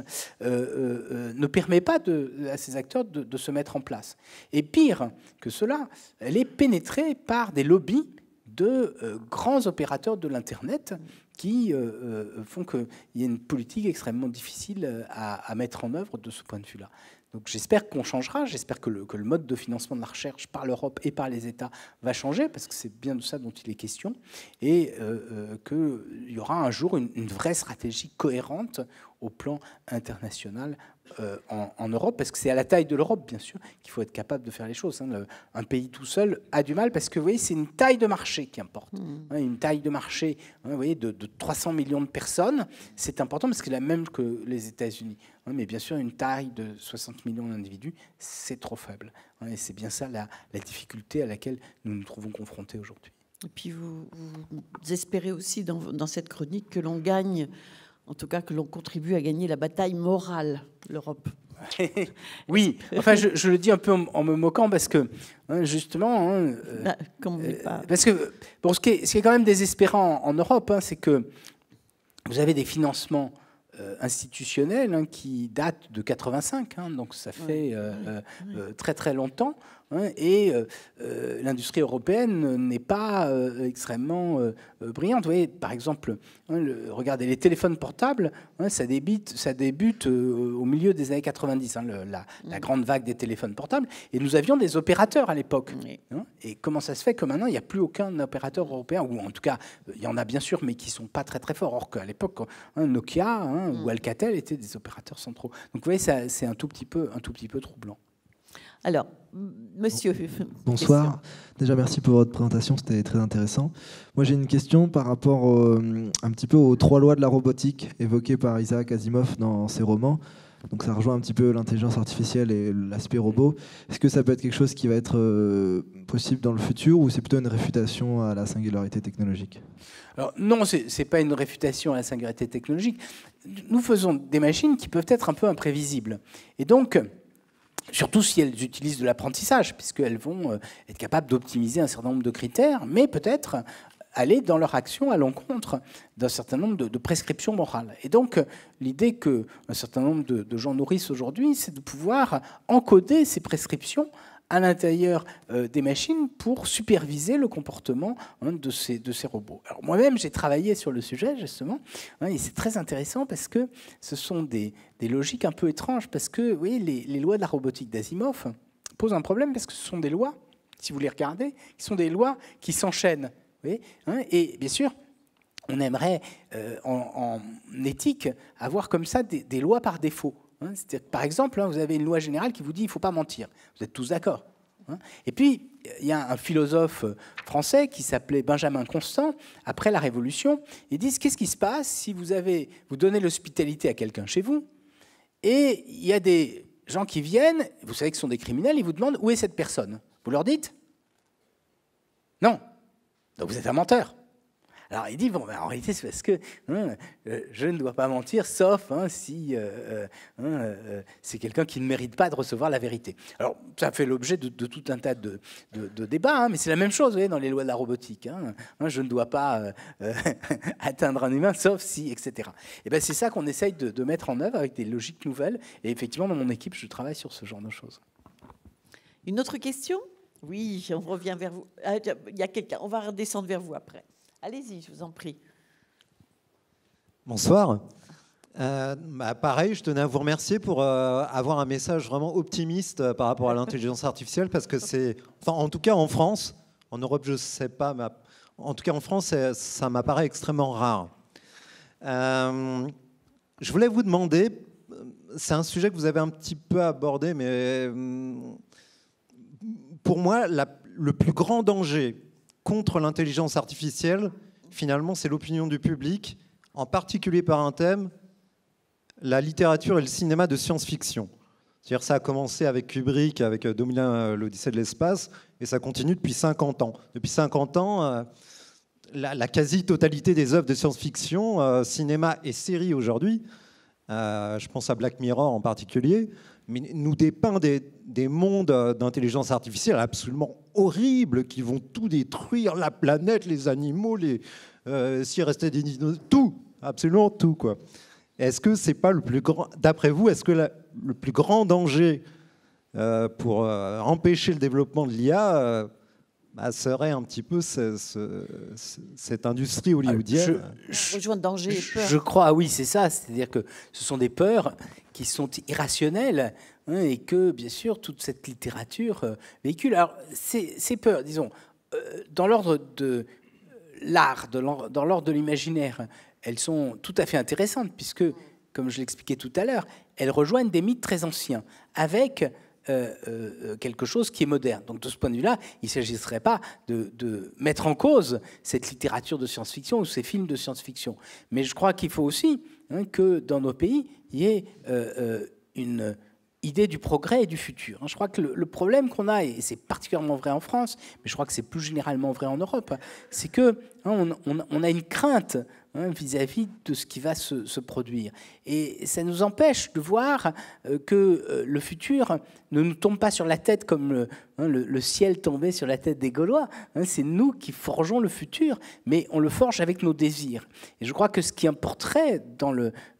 B: ne permet pas à ces acteurs de se mettre en place. Et pire que cela, elle est pénétrée par des lobbies de grands opérateurs de l'Internet qui font qu'il y ait une politique extrêmement difficile à mettre en œuvre de ce point de vue-là. Donc j'espère qu'on changera, j'espère que le mode de financement de la recherche par l'Europe et par les États va changer, parce que c'est bien de ça dont il est question, et qu'il y aura un jour une vraie stratégie cohérente au plan international en Europe, parce que c'est à la taille de l'Europe, bien sûr, qu'il faut être capable de faire les choses. Un pays tout seul a du mal, parce que vous voyez, c'est une taille de marché qui importe. Une taille de marché, vous voyez, de 300 millions de personnes, c'est important, parce que c'est la même que les États-Unis. Mais bien sûr, une taille de 60 millions d'individus, c'est trop faible. Et c'est bien ça la difficulté à laquelle nous nous trouvons confrontés aujourd'hui.
A: Et puis vous espérez aussi dans cette chronique que l'on gagne, en tout cas que l'on contribue à gagner la bataille morale, l'Europe.
B: Oui, enfin je le dis un peu en me moquant, parce que justement, parce que bon, ce qui est quand même désespérant en Europe, c'est que vous avez des financements institutionnels qui datent de 85, donc ça fait très très longtemps. Et l'industrie européenne n'est pas extrêmement brillante. Vous voyez, par exemple, regardez, les téléphones portables, ça débute au milieu des années 90, la grande vague des téléphones portables. Et nous avions des opérateurs à l'époque. Et comment ça se fait que maintenant, il n'y a plus aucun opérateur européen, ou en tout cas, il y en a bien sûr, mais qui ne sont pas très très forts. Or qu'à l'époque, Nokia ou Alcatel étaient des opérateurs centraux. Donc vous voyez, c'est un tout petit peu troublant.
A: Alors, monsieur.
D: Bonsoir. Déjà, merci pour votre présentation, c'était très intéressant. Moi, j'ai une question par rapport un petit peu aux 3 lois de la robotique évoquées par Isaac Asimov dans ses romans. Donc, ça rejoint un petit peu l'intelligence artificielle et l'aspect robot. Est-ce que ça peut être quelque chose qui va être possible dans le futur, ou c'est plutôt une réfutation à la singularité technologique ?
B: Alors, non, ce n'est pas une réfutation à la singularité technologique. Nous faisons des machines qui peuvent être un peu imprévisibles. Et donc, surtout si elles utilisent de l'apprentissage, puisqu'elles vont être capables d'optimiser un certain nombre de critères, mais peut-être aller dans leur action à l'encontre d'un certain nombre de prescriptions morales. Et donc, l'idée qu'un certain nombre de gens nourrissent aujourd'hui, c'est de pouvoir encoder ces prescriptions à l'intérieur des machines pour superviser le comportement de ces robots. Alors moi-même, j'ai travaillé sur le sujet, justement, et c'est très intéressant parce que ce sont des logiques un peu étranges, parce que vous voyez, les lois de la robotique d'Asimov posent un problème, parce que ce sont des lois, si vous les regardez, qui sont des lois qui s'enchaînent. Vous voyez, et bien sûr, on aimerait, en éthique, avoir comme ça des lois par défaut. Par exemple, vous avez une loi générale qui vous dit qu'il ne faut pas mentir. Vous êtes tous d'accord. Et puis, il y a un philosophe français qui s'appelait Benjamin Constant, après la Révolution. Ils disent, qu'est-ce qui se passe si vous donnez l'hospitalité à quelqu'un chez vous, et il y a des gens qui viennent, vous savez que ce sont des criminels, ils vous demandent où est cette personne. Vous leur dites non. Donc vous êtes un menteur. Alors il dit, bon, en réalité, c'est parce que je ne dois pas mentir, sauf si c'est quelqu'un qui ne mérite pas de recevoir la vérité. Alors ça fait l'objet de tout un tas de débats, mais c'est la même chose, vous voyez, dans les lois de la robotique. Je ne dois pas atteindre un humain, sauf si, etc. Et ben, c'est ça qu'on essaye de mettre en œuvre avec des logiques nouvelles. Et effectivement, dans mon équipe, je travaille sur ce genre de choses.
A: Une autre question? Oui, on revient vers vous. Ah, il y a quelqu'un, on va redescendre vers vous après. Allez-y, je vous en prie.
E: Bonsoir. Pareil, je tenais à vous remercier pour avoir un message vraiment optimiste par rapport à l'intelligence artificielle, parce que c'est, enfin, en tout cas en France, en Europe je ne sais pas, mais en tout cas en France, ça m'apparaît extrêmement rare. Je voulais vous demander, c'est un sujet que vous avez un petit peu abordé, mais pour moi, le plus grand danger contre l'intelligence artificielle, finalement, c'est l'opinion du public, en particulier par un thème, la littérature et le cinéma de science-fiction. C'est-à-dire ça a commencé avec Kubrick, avec 2001, l'Odyssée de l'espace, et ça continue depuis 50 ans. Depuis 50 ans, la quasi-totalité des œuvres de science-fiction, cinéma et séries aujourd'hui, je pense à Black Mirror en particulier, mais nous dépeint des mondes d'intelligence artificielle absolument horribles qui vont tout détruire, la planète, les animaux, s'il restait des dinosaures, tout, absolument tout, quoi. Est-ce que c'est pas le plus grand, d'après vous, est-ce que le plus grand danger pour empêcher le développement de l'IA serait un petit peu cette industrie hollywoodienne?
A: Je rejoins danger et peur.
B: Je crois, oui, c'est ça. C'est-à-dire que ce sont des peurs qui sont irrationnelles, hein, et que, bien sûr, toute cette littérature véhicule. Alors, ces peurs, disons, dans l'ordre de l'art, dans l'ordre de l'imaginaire, elles sont tout à fait intéressantes, puisque, comme je l'expliquais tout à l'heure, elles rejoignent des mythes très anciens, avec quelque chose qui est moderne. Donc, de ce point de vue-là, il ne s'agirait pas de mettre en cause cette littérature de science-fiction ou ces films de science-fiction. Mais je crois qu'il faut aussi, hein, que dans nos pays, il y ait une idée du progrès et du futur. Je crois que le problème qu'on a, et c'est particulièrement vrai en France, mais je crois que c'est plus généralement vrai en Europe, c'est que on a une crainte vis-à-vis de ce qui va se produire. Et ça nous empêche de voir que le futur ne nous tombe pas sur la tête comme le ciel tombait sur la tête des Gaulois. C'est nous qui forgeons le futur, mais on le forge avec nos désirs. Et je crois que ce qui importerait dans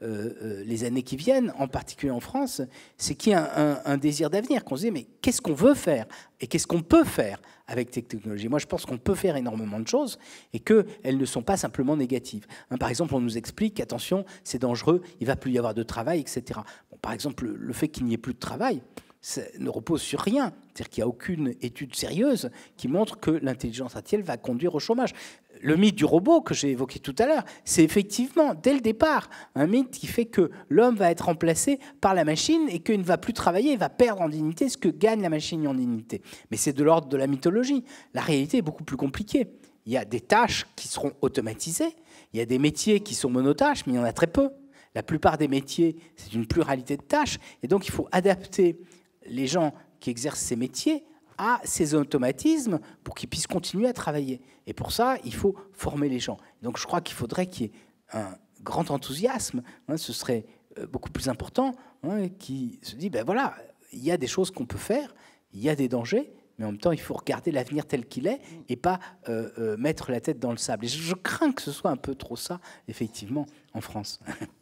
B: les années qui viennent, en particulier en France, c'est qu'il y a un désir d'avenir, qu'on se dise, mais qu'est-ce qu'on veut faire et qu'est-ce qu'on peut faire avec ces technologies? Moi, je pense qu'on peut faire énormément de choses et qu'elles ne sont pas simplement négatives. Par exemple, on nous explique qu'attention, c'est dangereux, il ne va plus y avoir de travail, etc. Bon, par exemple, le fait qu'il n'y ait plus de travail, ça ne repose sur rien. C'est-à-dire qu'il n'y a aucune étude sérieuse qui montre que l'intelligence artificielle va conduire au chômage. Le mythe du robot que j'ai évoqué tout à l'heure, c'est effectivement, dès le départ, un mythe qui fait que l'homme va être remplacé par la machine et qu'il ne va plus travailler, il va perdre en dignité ce que gagne la machine en dignité. Mais c'est de l'ordre de la mythologie. La réalité est beaucoup plus compliquée. Il y a des tâches qui seront automatisées, il y a des métiers qui sont monotâches, mais il y en a très peu. La plupart des métiers, c'est une pluralité de tâches, et donc il faut adapter les gens qui exercent ces métiers à ces automatismes pour qu'ils puissent continuer à travailler. Et pour ça, il faut former les gens. Donc je crois qu'il faudrait qu'il y ait un grand enthousiasme, ce serait beaucoup plus important, qui se dit, ben voilà, il y a des choses qu'on peut faire, il y a des dangers, mais en même temps, il faut regarder l'avenir tel qu'il est et pas mettre la tête dans le sable. Et je crains que ce soit un peu trop ça, effectivement, en France.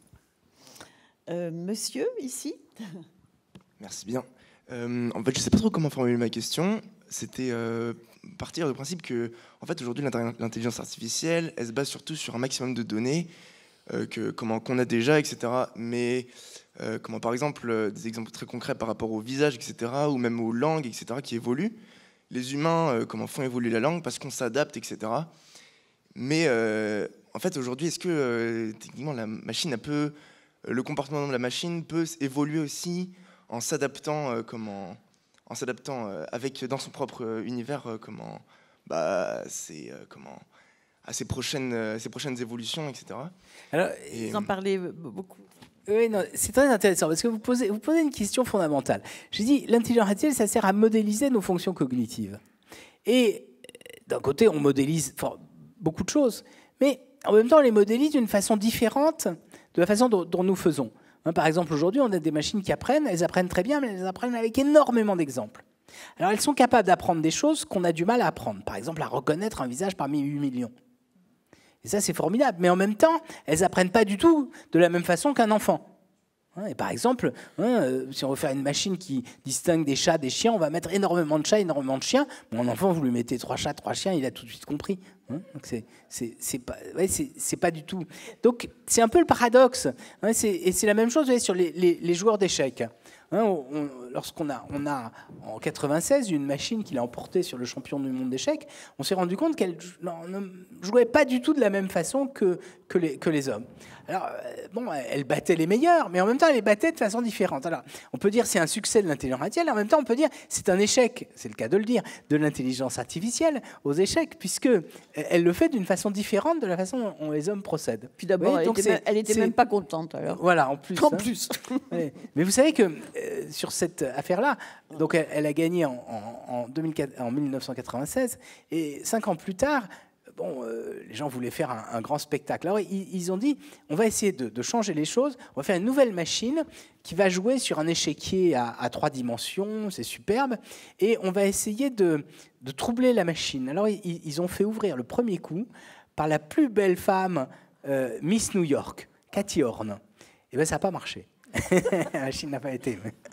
A: Monsieur, ici.
F: Merci bien. En fait, je ne sais pas trop comment formuler ma question. C'était partir du principe que, en fait, aujourd'hui, l'intelligence artificielle, elle se base surtout sur un maximum de données qu'on a déjà, etc. Mais comment, par exemple, des exemples très concrets par rapport au visage, etc., ou même aux langues, etc., qui évoluent. Les humains, comment font évoluer la langue parce qu'on s'adapte, etc. Mais en fait, aujourd'hui, est-ce que techniquement la machine, le comportement de la machine peut évoluer aussi en s'adaptant, avec dans son propre univers, à ces prochaines évolutions, etc.
A: Alors, vous en parlez beaucoup.
B: Oui, non, c'est très intéressant parce que vous posez une question fondamentale. J'ai dit, l'intelligence artificielle, ça sert à modéliser nos fonctions cognitives. Et d'un côté, on modélise beaucoup de choses, mais en même temps, on les modélise d'une façon différente de la façon dont nous faisons. Par exemple, aujourd'hui, on a des machines qui apprennent, elles apprennent très bien, mais elles apprennent avec énormément d'exemples. Alors, elles sont capables d'apprendre des choses qu'on a du mal à apprendre. Par exemple, à reconnaître un visage parmi 8 millions. Et ça, c'est formidable. Mais en même temps, elles n'apprennent pas du tout de la même façon qu'un enfant. Et par exemple, si on veut faire une machine qui distingue des chats des chiens, on va mettre énormément de chats, énormément de chiens. Mon enfant, vous lui mettez 3 chats, 3 chiens, il a tout de suite compris. Donc c'est pas du tout. Donc c'est un peu le paradoxe. Et c'est la même chose, vous voyez, sur les joueurs d'échecs. Lorsqu'on a en 96 une machine qui l'a emporté sur le champion du monde d'échecs, on s'est rendu compte qu'elle ne jouait pas du tout de la même façon que les hommes. Alors, elle battait les meilleurs, mais en même temps, elle les battait de façon différente. Alors, on peut dire c'est un succès de l'intelligence artificielle, en même temps, on peut dire c'est un échec, c'est le cas de le dire, de l'intelligence artificielle aux échecs, puisque elle le fait d'une façon différente de la façon dont les hommes procèdent.
A: Puis d'abord, elle était même pas contente, alors.
B: Voilà, en plus.
A: En plus.
B: Ouais. Mais vous savez que sur cette affaire-là, donc elle a gagné en 1996, et 5 ans plus tard, les gens voulaient faire un grand spectacle. Alors ils ont dit, on va essayer de changer les choses, on va faire une nouvelle machine qui va jouer sur un échiquier à 3 dimensions, c'est superbe, et on va essayer de troubler la machine. Alors ils ont fait ouvrir le premier coup par la plus belle femme Miss New York, Cathy Horn. Et bien ça n'a pas marché. La machine n'a pas été.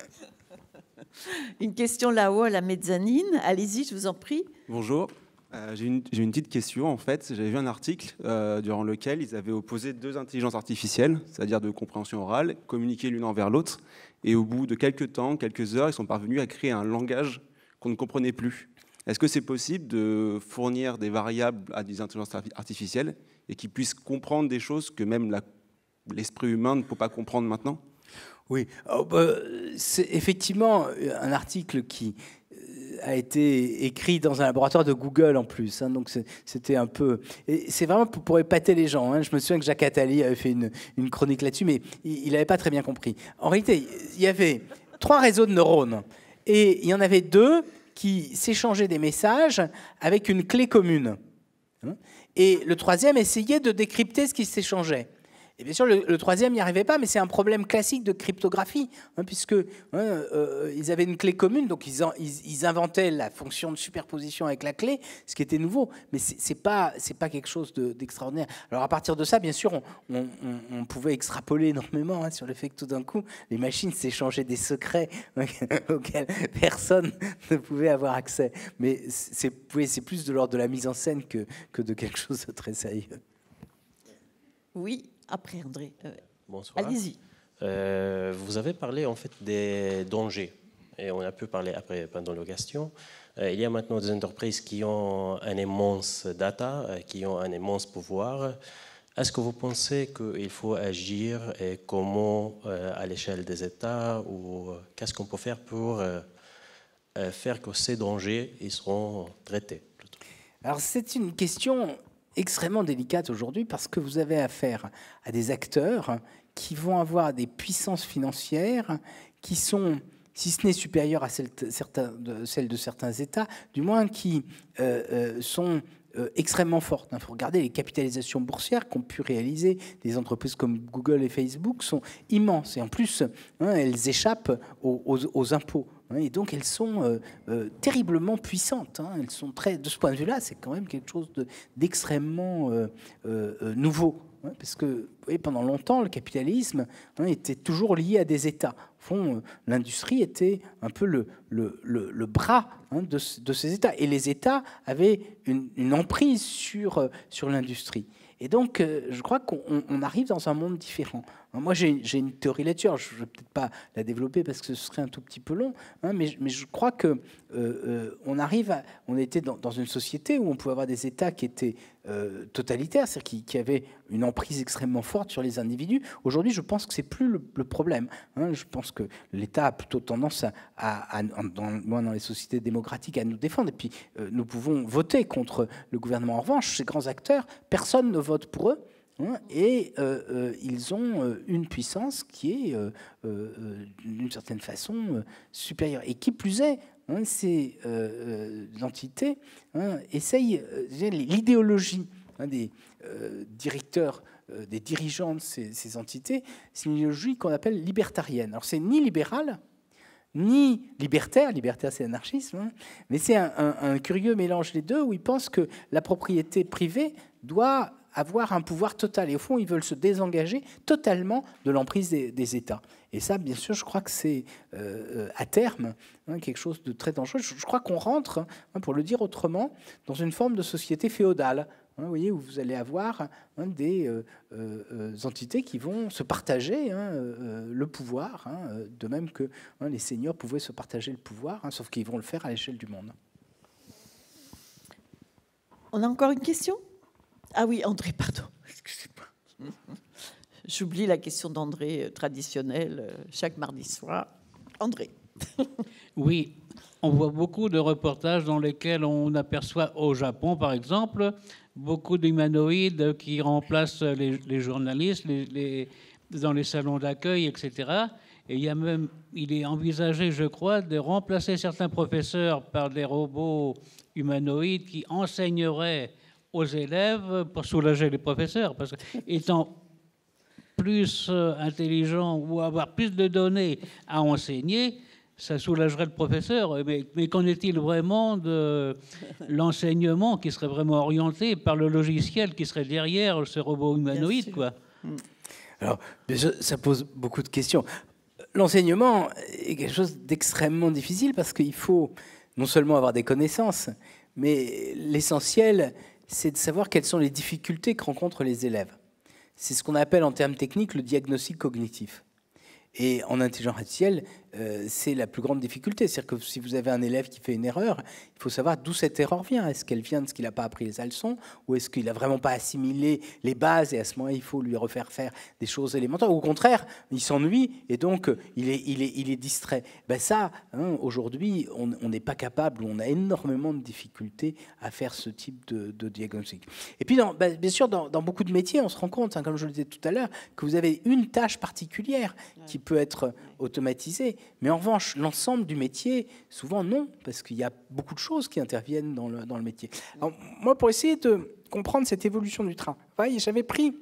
A: Une question là-haut à la mezzanine. Allez-y, je vous en prie.
G: Bonjour. J'ai une petite question. En fait, j'avais vu un article durant lequel ils avaient opposé 2 intelligences artificielles, c'est-à-dire de compréhension orale, communiquer l'une envers l'autre. Et au bout de quelques temps, quelques heures, ils sont parvenus à créer un langage qu'on ne comprenait plus. Est-ce que c'est possible de fournir des variables à des intelligences artificielles et qui puissent comprendre des choses que même l'esprit humain ne peut pas comprendre maintenant ?
B: Oui, c'est effectivement un article qui a été écrit dans un laboratoire de Google en plus, donc c'était un peu... Et c'est vraiment pour épater les gens. Je me souviens que Jacques Attali avait fait une chronique là-dessus, mais il n'avait pas très bien compris. En réalité, il y avait 3 réseaux de neurones, et il y en avait 2 qui s'échangeaient des messages avec une clé commune. Et le 3e essayait de décrypter ce qui s'échangeait. Et bien sûr, le 3e n'y arrivait pas, mais c'est un problème classique de cryptographie, puisque ils avaient une clé commune, donc ils inventaient la fonction de superposition avec la clé, ce qui était nouveau, mais c'est pas quelque chose d'extraordinaire. Alors à partir de ça, bien sûr, on pouvait extrapoler énormément sur le fait que tout d'un coup, les machines s'échangeaient des secrets auxquels personne ne pouvait avoir accès. Mais c'est plus de l'ordre de la mise en scène que de quelque chose de très sérieux.
A: Oui. Après, André.
H: Bonsoir.
A: Allez-y.
H: Vous avez parlé en fait des dangers et on a pu parler après pendant la question. Il y a maintenant des entreprises qui ont un immense data, qui ont un immense pouvoir. Est-ce que vous pensez qu'il faut agir et comment à l'échelle des États ou qu'est-ce qu'on peut faire pour faire que ces dangers ils seront traités plutôt?
B: Alors c'est une question extrêmement délicate aujourd'hui parce que vous avez affaire à des acteurs qui vont avoir des puissances financières qui sont, si ce n'est supérieures à celles de certains États, du moins qui sont extrêmement fortes. Il faut regarder les capitalisations boursières qu'ont pu réaliser des entreprises comme Google et Facebook sont immenses. Et en plus, elles échappent aux impôts. Et donc elles sont terriblement puissantes. Elles sont de ce point de vue-là, c'est quand même quelque chose d'extrêmement nouveau. Parce que vous voyez, pendant longtemps, le capitalisme était toujours lié à des États. Au fond, l'industrie était un peu le bras de ces États. Et les États avaient une emprise sur l'industrie. Et donc, je crois qu'on arrive dans un monde différent. Moi, j'ai une théorie là-dessus. Je ne vais peut-être pas la développer parce que ce serait un tout petit peu long, mais je crois que on était dans une société où on pouvait avoir des États qui étaient totalitaires, c'est-à-dire qui avaient une emprise extrêmement forte sur les individus. Aujourd'hui, je pense que c'est plus le problème. Je pense que l'État a plutôt tendance dans les sociétés démocratiques à nous défendre. Et puis, nous pouvons voter contre le gouvernement. En revanche, ces grands acteurs, personne ne vote pour eux. Et ils ont une puissance qui est, d'une certaine façon, supérieure. Et qui plus est, ces entités essayent, l'idéologie des directeurs, des dirigeants de ces entités, c'est une idéologie qu'on appelle libertarienne. Alors c'est ni libéral, ni libertaire c'est l'anarchisme, mais c'est un curieux mélange des deux où ils pensent que la propriété privée doit avoir un pouvoir total. Et au fond, ils veulent se désengager totalement de l'emprise des États. Et ça, bien sûr, je crois que c'est à terme quelque chose de très dangereux. Je crois qu'on rentre, pour le dire autrement, dans une forme de société féodale. Vous voyez, où vous allez avoir des entités qui vont se partager le pouvoir, de même que les seigneurs pouvaient se partager le pouvoir, sauf qu'ils vont le faire à l'échelle du monde.
A: On a encore une question? Ah oui, André, pardon. Excusez-moi. J'oublie la question d'André traditionnelle chaque mardi soir. André.
I: Oui, on voit beaucoup de reportages dans lesquels on aperçoit au Japon, par exemple, beaucoup d'humanoïdes qui remplacent les journalistes dans les salons d'accueil, etc. Et il est envisagé, je crois, de remplacer certains professeurs par des robots humanoïdes qui enseigneraient aux élèves pour soulager les professeurs. Parce qu'étant plus intelligent ou avoir plus de données à enseigner, ça soulagerait le professeur. Mais qu'en est-il vraiment de l'enseignement qui serait vraiment orienté par le logiciel qui serait derrière ce robot humanoïde, quoi?
B: Alors, ça pose beaucoup de questions. L'enseignement est quelque chose d'extrêmement difficile parce qu'il faut non seulement avoir des connaissances, mais l'essentiel, c'est de savoir quelles sont les difficultés que rencontrent les élèves. C'est ce qu'on appelle en termes techniques le diagnostic cognitif. Et en intelligence artificielle, c'est la plus grande difficulté. C'est-à-dire que si vous avez un élève qui fait une erreur, il faut savoir d'où cette erreur vient. Est-ce qu'elle vient de ce qu'il n'a pas appris les leçons, ou est-ce qu'il n'a vraiment pas assimilé les bases, et à ce moment-là, il faut lui refaire faire des choses élémentaires, ou au contraire, il s'ennuie, et donc il est distrait. Ben ça, aujourd'hui, on n'est pas capable, ou on a énormément de difficultés à faire ce type de diagnostic. Et puis, bien sûr, dans beaucoup de métiers, on se rend compte, comme je le disais tout à l'heure, que vous avez une tâche particulière qui peut être automatisée. Mais en revanche, l'ensemble du métier, souvent non, parce qu'il y a beaucoup de choses qui interviennent dans le métier. Alors, moi, pour essayer de comprendre cette évolution du train, j'avais pris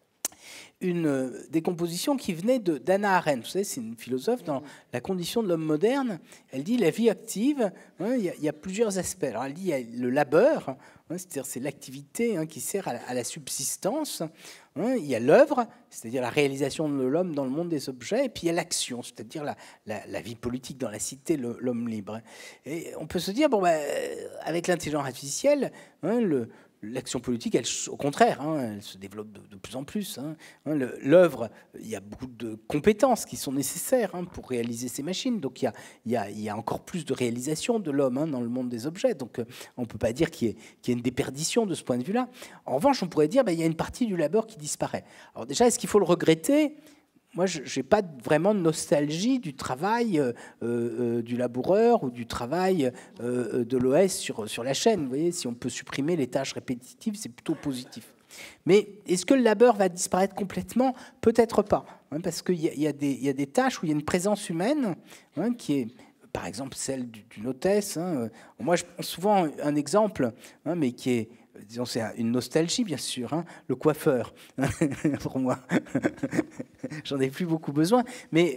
B: une décomposition qui venait d'Hannah Arendt. Vous savez, c'est une philosophe dans La condition de l'homme moderne. Elle dit la vie active, il y a plusieurs aspects. Alors, elle dit il y a le labeur, c'est-à-dire c'est l'activité qui sert à la subsistance. Il y a l'œuvre, c'est-à-dire la réalisation de l'homme dans le monde des objets, et puis il y a l'action, c'est-à-dire la vie politique dans la cité, l'homme libre. Et on peut se dire, avec l'intelligence artificielle, l'action politique, au contraire, elle se développe de plus en plus. L'œuvre, il y a beaucoup de compétences qui sont nécessaires pour réaliser ces machines. Donc il y a encore plus de réalisation de l'homme dans le monde des objets. Donc on ne peut pas dire qu'il y ait une déperdition de ce point de vue-là. En revanche, on pourrait dire qu'il y a une partie du labeur qui disparaît. Alors déjà, est-ce qu'il faut le regretter ? Moi, je n'ai pas vraiment de nostalgie du travail du laboureur ou du travail de l'OS sur la chaîne. Vous voyez, si on peut supprimer les tâches répétitives, c'est plutôt positif. Mais est-ce que le labeur va disparaître complètement ? Peut-être pas, parce qu'il y a des tâches où il y a une présence humaine qui est, par exemple, celle d'une hôtesse. Moi, je prends souvent un exemple, mais qui est... Disons, c'est une nostalgie, bien sûr, le coiffeur, pour moi. J'en ai plus beaucoup besoin. Mais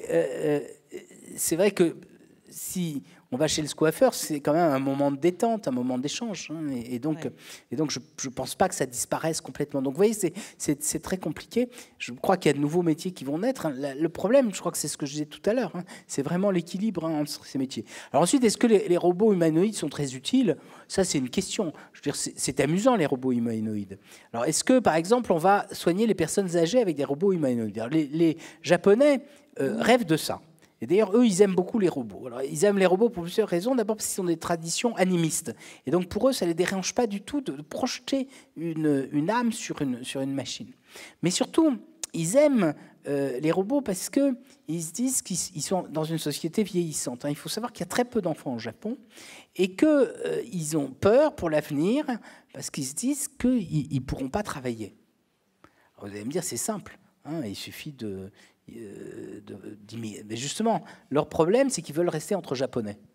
B: c'est vrai que si on va chez le coiffeur, c'est quand même un moment de détente, un moment d'échange. Et donc, je ne pense pas que ça disparaisse complètement. Donc, vous voyez, c'est très compliqué. Je crois qu'il y a de nouveaux métiers qui vont naître. Le problème, je crois que c'est ce que je disais tout à l'heure, c'est vraiment l'équilibre entre ces métiers. Alors ensuite, est-ce que les robots humanoïdes sont très utiles ? Ça, c'est une question. Je veux dire, c'est amusant, les robots humanoïdes. Alors, est-ce que, par exemple, on va soigner les personnes âgées avec des robots humanoïdes ? Alors, les Japonais rêvent de ça. Et d'ailleurs, eux, ils aiment beaucoup les robots. Alors, ils aiment les robots pour plusieurs raisons. D'abord parce qu'ils ont des traditions animistes. Et donc, pour eux, ça ne les dérange pas du tout de projeter une âme sur une machine. Mais surtout, ils aiment les robots parce qu'ils se disent qu'ils sont dans une société vieillissante. Il faut savoir qu'il y a très peu d'enfants au Japon et qu'ils ont peur pour l'avenir parce qu'ils se disent qu'ils ne pourront pas travailler. Alors, vous allez me dire, c'est simple. Il suffit mais justement, leur problème, c'est qu'ils veulent rester entre Japonais.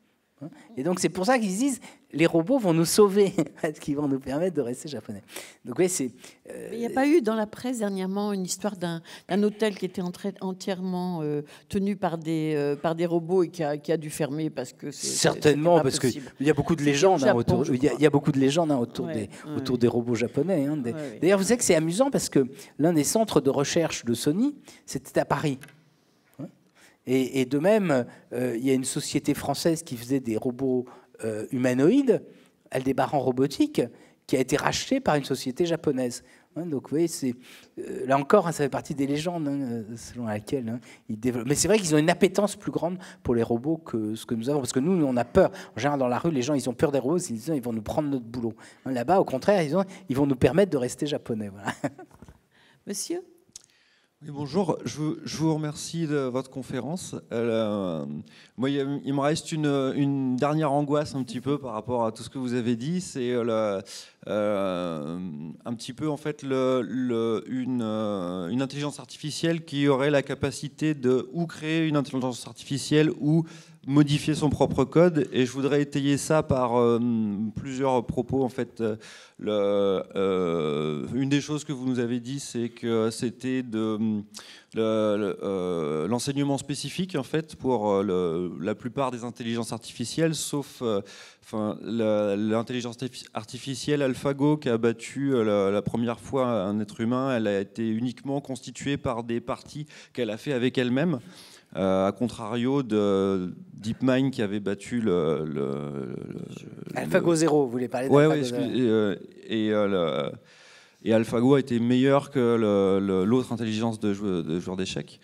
B: Et donc c'est pour ça qu'ils disent les robots vont nous sauver, qui vont nous permettre de rester japonais. Donc oui, c'est.
A: Il n'y a pas eu dans la presse dernièrement une histoire d'un hôtel qui était entièrement tenu par des robots et qui a dû fermer parce que
B: certainement parce qu'il y a beaucoup de légendes autour. Il y a beaucoup de légendes autour des robots japonais. D'ailleurs, vous savez que c'est amusant parce que l'un des centres de recherche de Sony, c'était à Paris. Et de même, il y a une société française qui faisait des robots humanoïdes, Aldébaran Robotique, qui a été rachetée par une société japonaise. Donc, vous voyez, là encore, ça fait partie des légendes selon laquelle ils développent. Mais c'est vrai qu'ils ont une appétence plus grande pour les robots que ce que nous avons. Parce que nous, on a peur. En général, dans la rue, les gens, ils ont peur des robots. Ils disent ils vont nous prendre notre boulot. Là-bas, au contraire, ils vont nous permettre de rester japonais. Voilà.
A: Monsieur ?
J: Oui, bonjour, je vous remercie de votre conférence. Moi, il me reste une dernière angoisse un petit peu par rapport à tout ce que vous avez dit. C'est un petit peu en fait une intelligence artificielle qui aurait la capacité de ou créer une intelligence artificielle ou modifier son propre code. Et je voudrais étayer ça par plusieurs propos. En fait, une des choses que vous nous avez dit, c'est que c'était l'enseignement spécifique en fait pour la plupart des intelligences artificielles, sauf l'intelligence artificielle AlphaGo qui a battu la première fois un être humain. Elle a été uniquement constituée par des parties qu'elle a fait avec elle-même. À contrario de DeepMind qui avait battu
B: AlphaGo 0, vous voulez parler
J: d'AlphaGo 0. Et AlphaGo a été meilleur que l'autre intelligence de joueur d'échecs.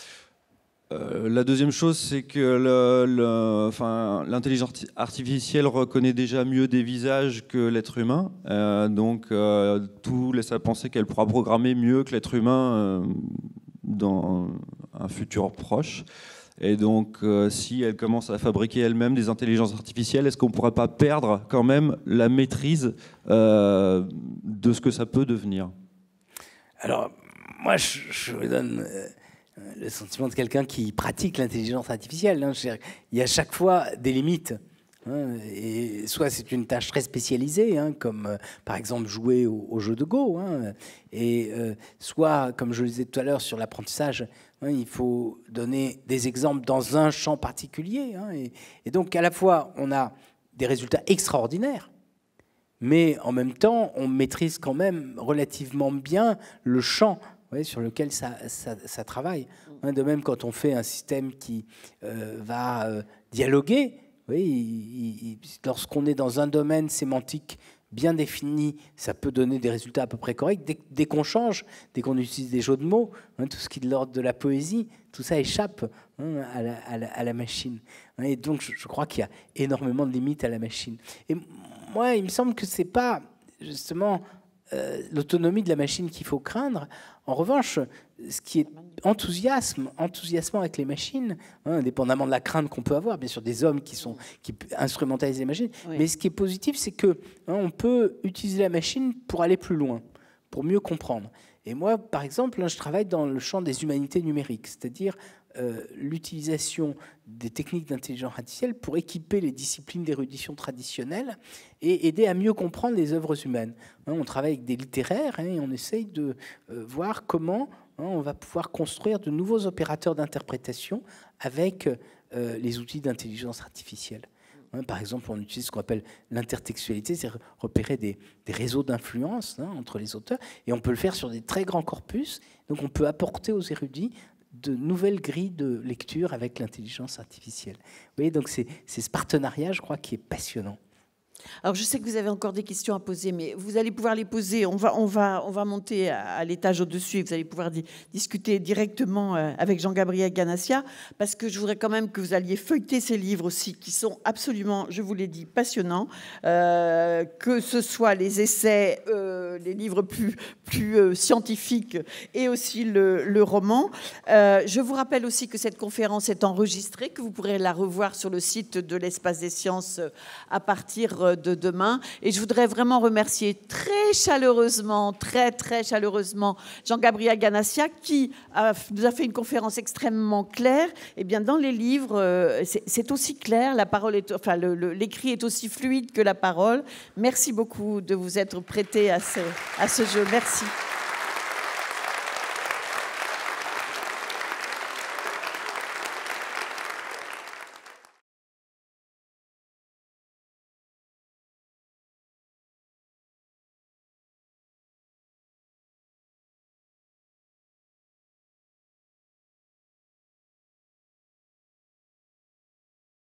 J: La deuxième chose, c'est que l'intelligence artificielle reconnaît déjà mieux des visages que l'être humain. Donc tout laisse à penser qu'elle pourra programmer mieux que l'être humain dans un futur proche. Et donc, si elle commence à fabriquer elle-même des intelligences artificielles, est-ce qu'on ne pourrait pas perdre quand même la maîtrise de ce que ça peut devenir?
B: Alors, moi, je vous donne le sentiment de quelqu'un qui pratique l'intelligence artificielle. Il y a à chaque fois des limites. Et soit c'est une tâche très spécialisée, comme par exemple jouer au jeu de Go, et soit, comme je le disais tout à l'heure sur l'apprentissage, il faut donner des exemples dans un champ particulier. Et donc à la fois on a des résultats extraordinaires, mais en même temps on maîtrise quand même relativement bien le champ sur lequel ça travaille. De même quand on fait un système qui va dialoguer, lorsqu'on est dans un domaine sémantique bien défini, ça peut donner des résultats à peu près corrects. Dès qu'on change, dès qu'on utilise des jeux de mots, tout ce qui est de l'ordre de la poésie, tout ça échappe à la machine. Et donc, je crois qu'il y a énormément de limites à la machine. Et moi, il me semble que ce n'est pas justement l'autonomie de la machine qu'il faut craindre. En revanche, ce qui est enthousiasmant avec les machines, indépendamment de la crainte qu'on peut avoir, bien sûr, des hommes qui instrumentalisent les machines, mais ce qui est positif, c'est que on peut utiliser la machine pour aller plus loin, pour mieux comprendre. Et moi, par exemple, je travaille dans le champ des humanités numériques, c'est-à-dire l'utilisation des techniques d'intelligence artificielle pour équiper les disciplines d'érudition traditionnelles et aider à mieux comprendre les œuvres humaines. On travaille avec des littéraires et on essaye de voir comment on va pouvoir construire de nouveaux opérateurs d'interprétation avec les outils d'intelligence artificielle. Par exemple, on utilise ce qu'on appelle l'intertextualité, c'est repérer des réseaux d'influence entre les auteurs, et on peut le faire sur des très grands corpus. Donc on peut apporter aux érudits de nouvelles grilles de lecture avec l'intelligence artificielle. Vous voyez, donc c'est ce partenariat, je crois, qui est passionnant.
A: Alors, je sais que vous avez encore des questions à poser, mais vous allez pouvoir les poser. On va monter à l'étage au-dessus et vous allez pouvoir discuter directement avec Jean-Gabriel Ganassia, parce que je voudrais quand même que vous alliez feuilleter ces livres aussi, qui sont absolument, je vous l'ai dit, passionnants. Que ce soit les essais, les livres plus scientifiques et aussi le roman. Je vous rappelle aussi que cette conférence est enregistrée, que vous pourrez la revoir sur le site de l'Espace des Sciences à partir livre de demain. Et je voudrais vraiment remercier très chaleureusement, très chaleureusement, Jean-Gabriel Ganassia, qui nous a fait une conférence extrêmement claire. Eh bien, dans les livres, c'est aussi clair, la parole l'écrit est aussi fluide que la parole. Merci beaucoup de vous être prêté à ce jeu. Merci.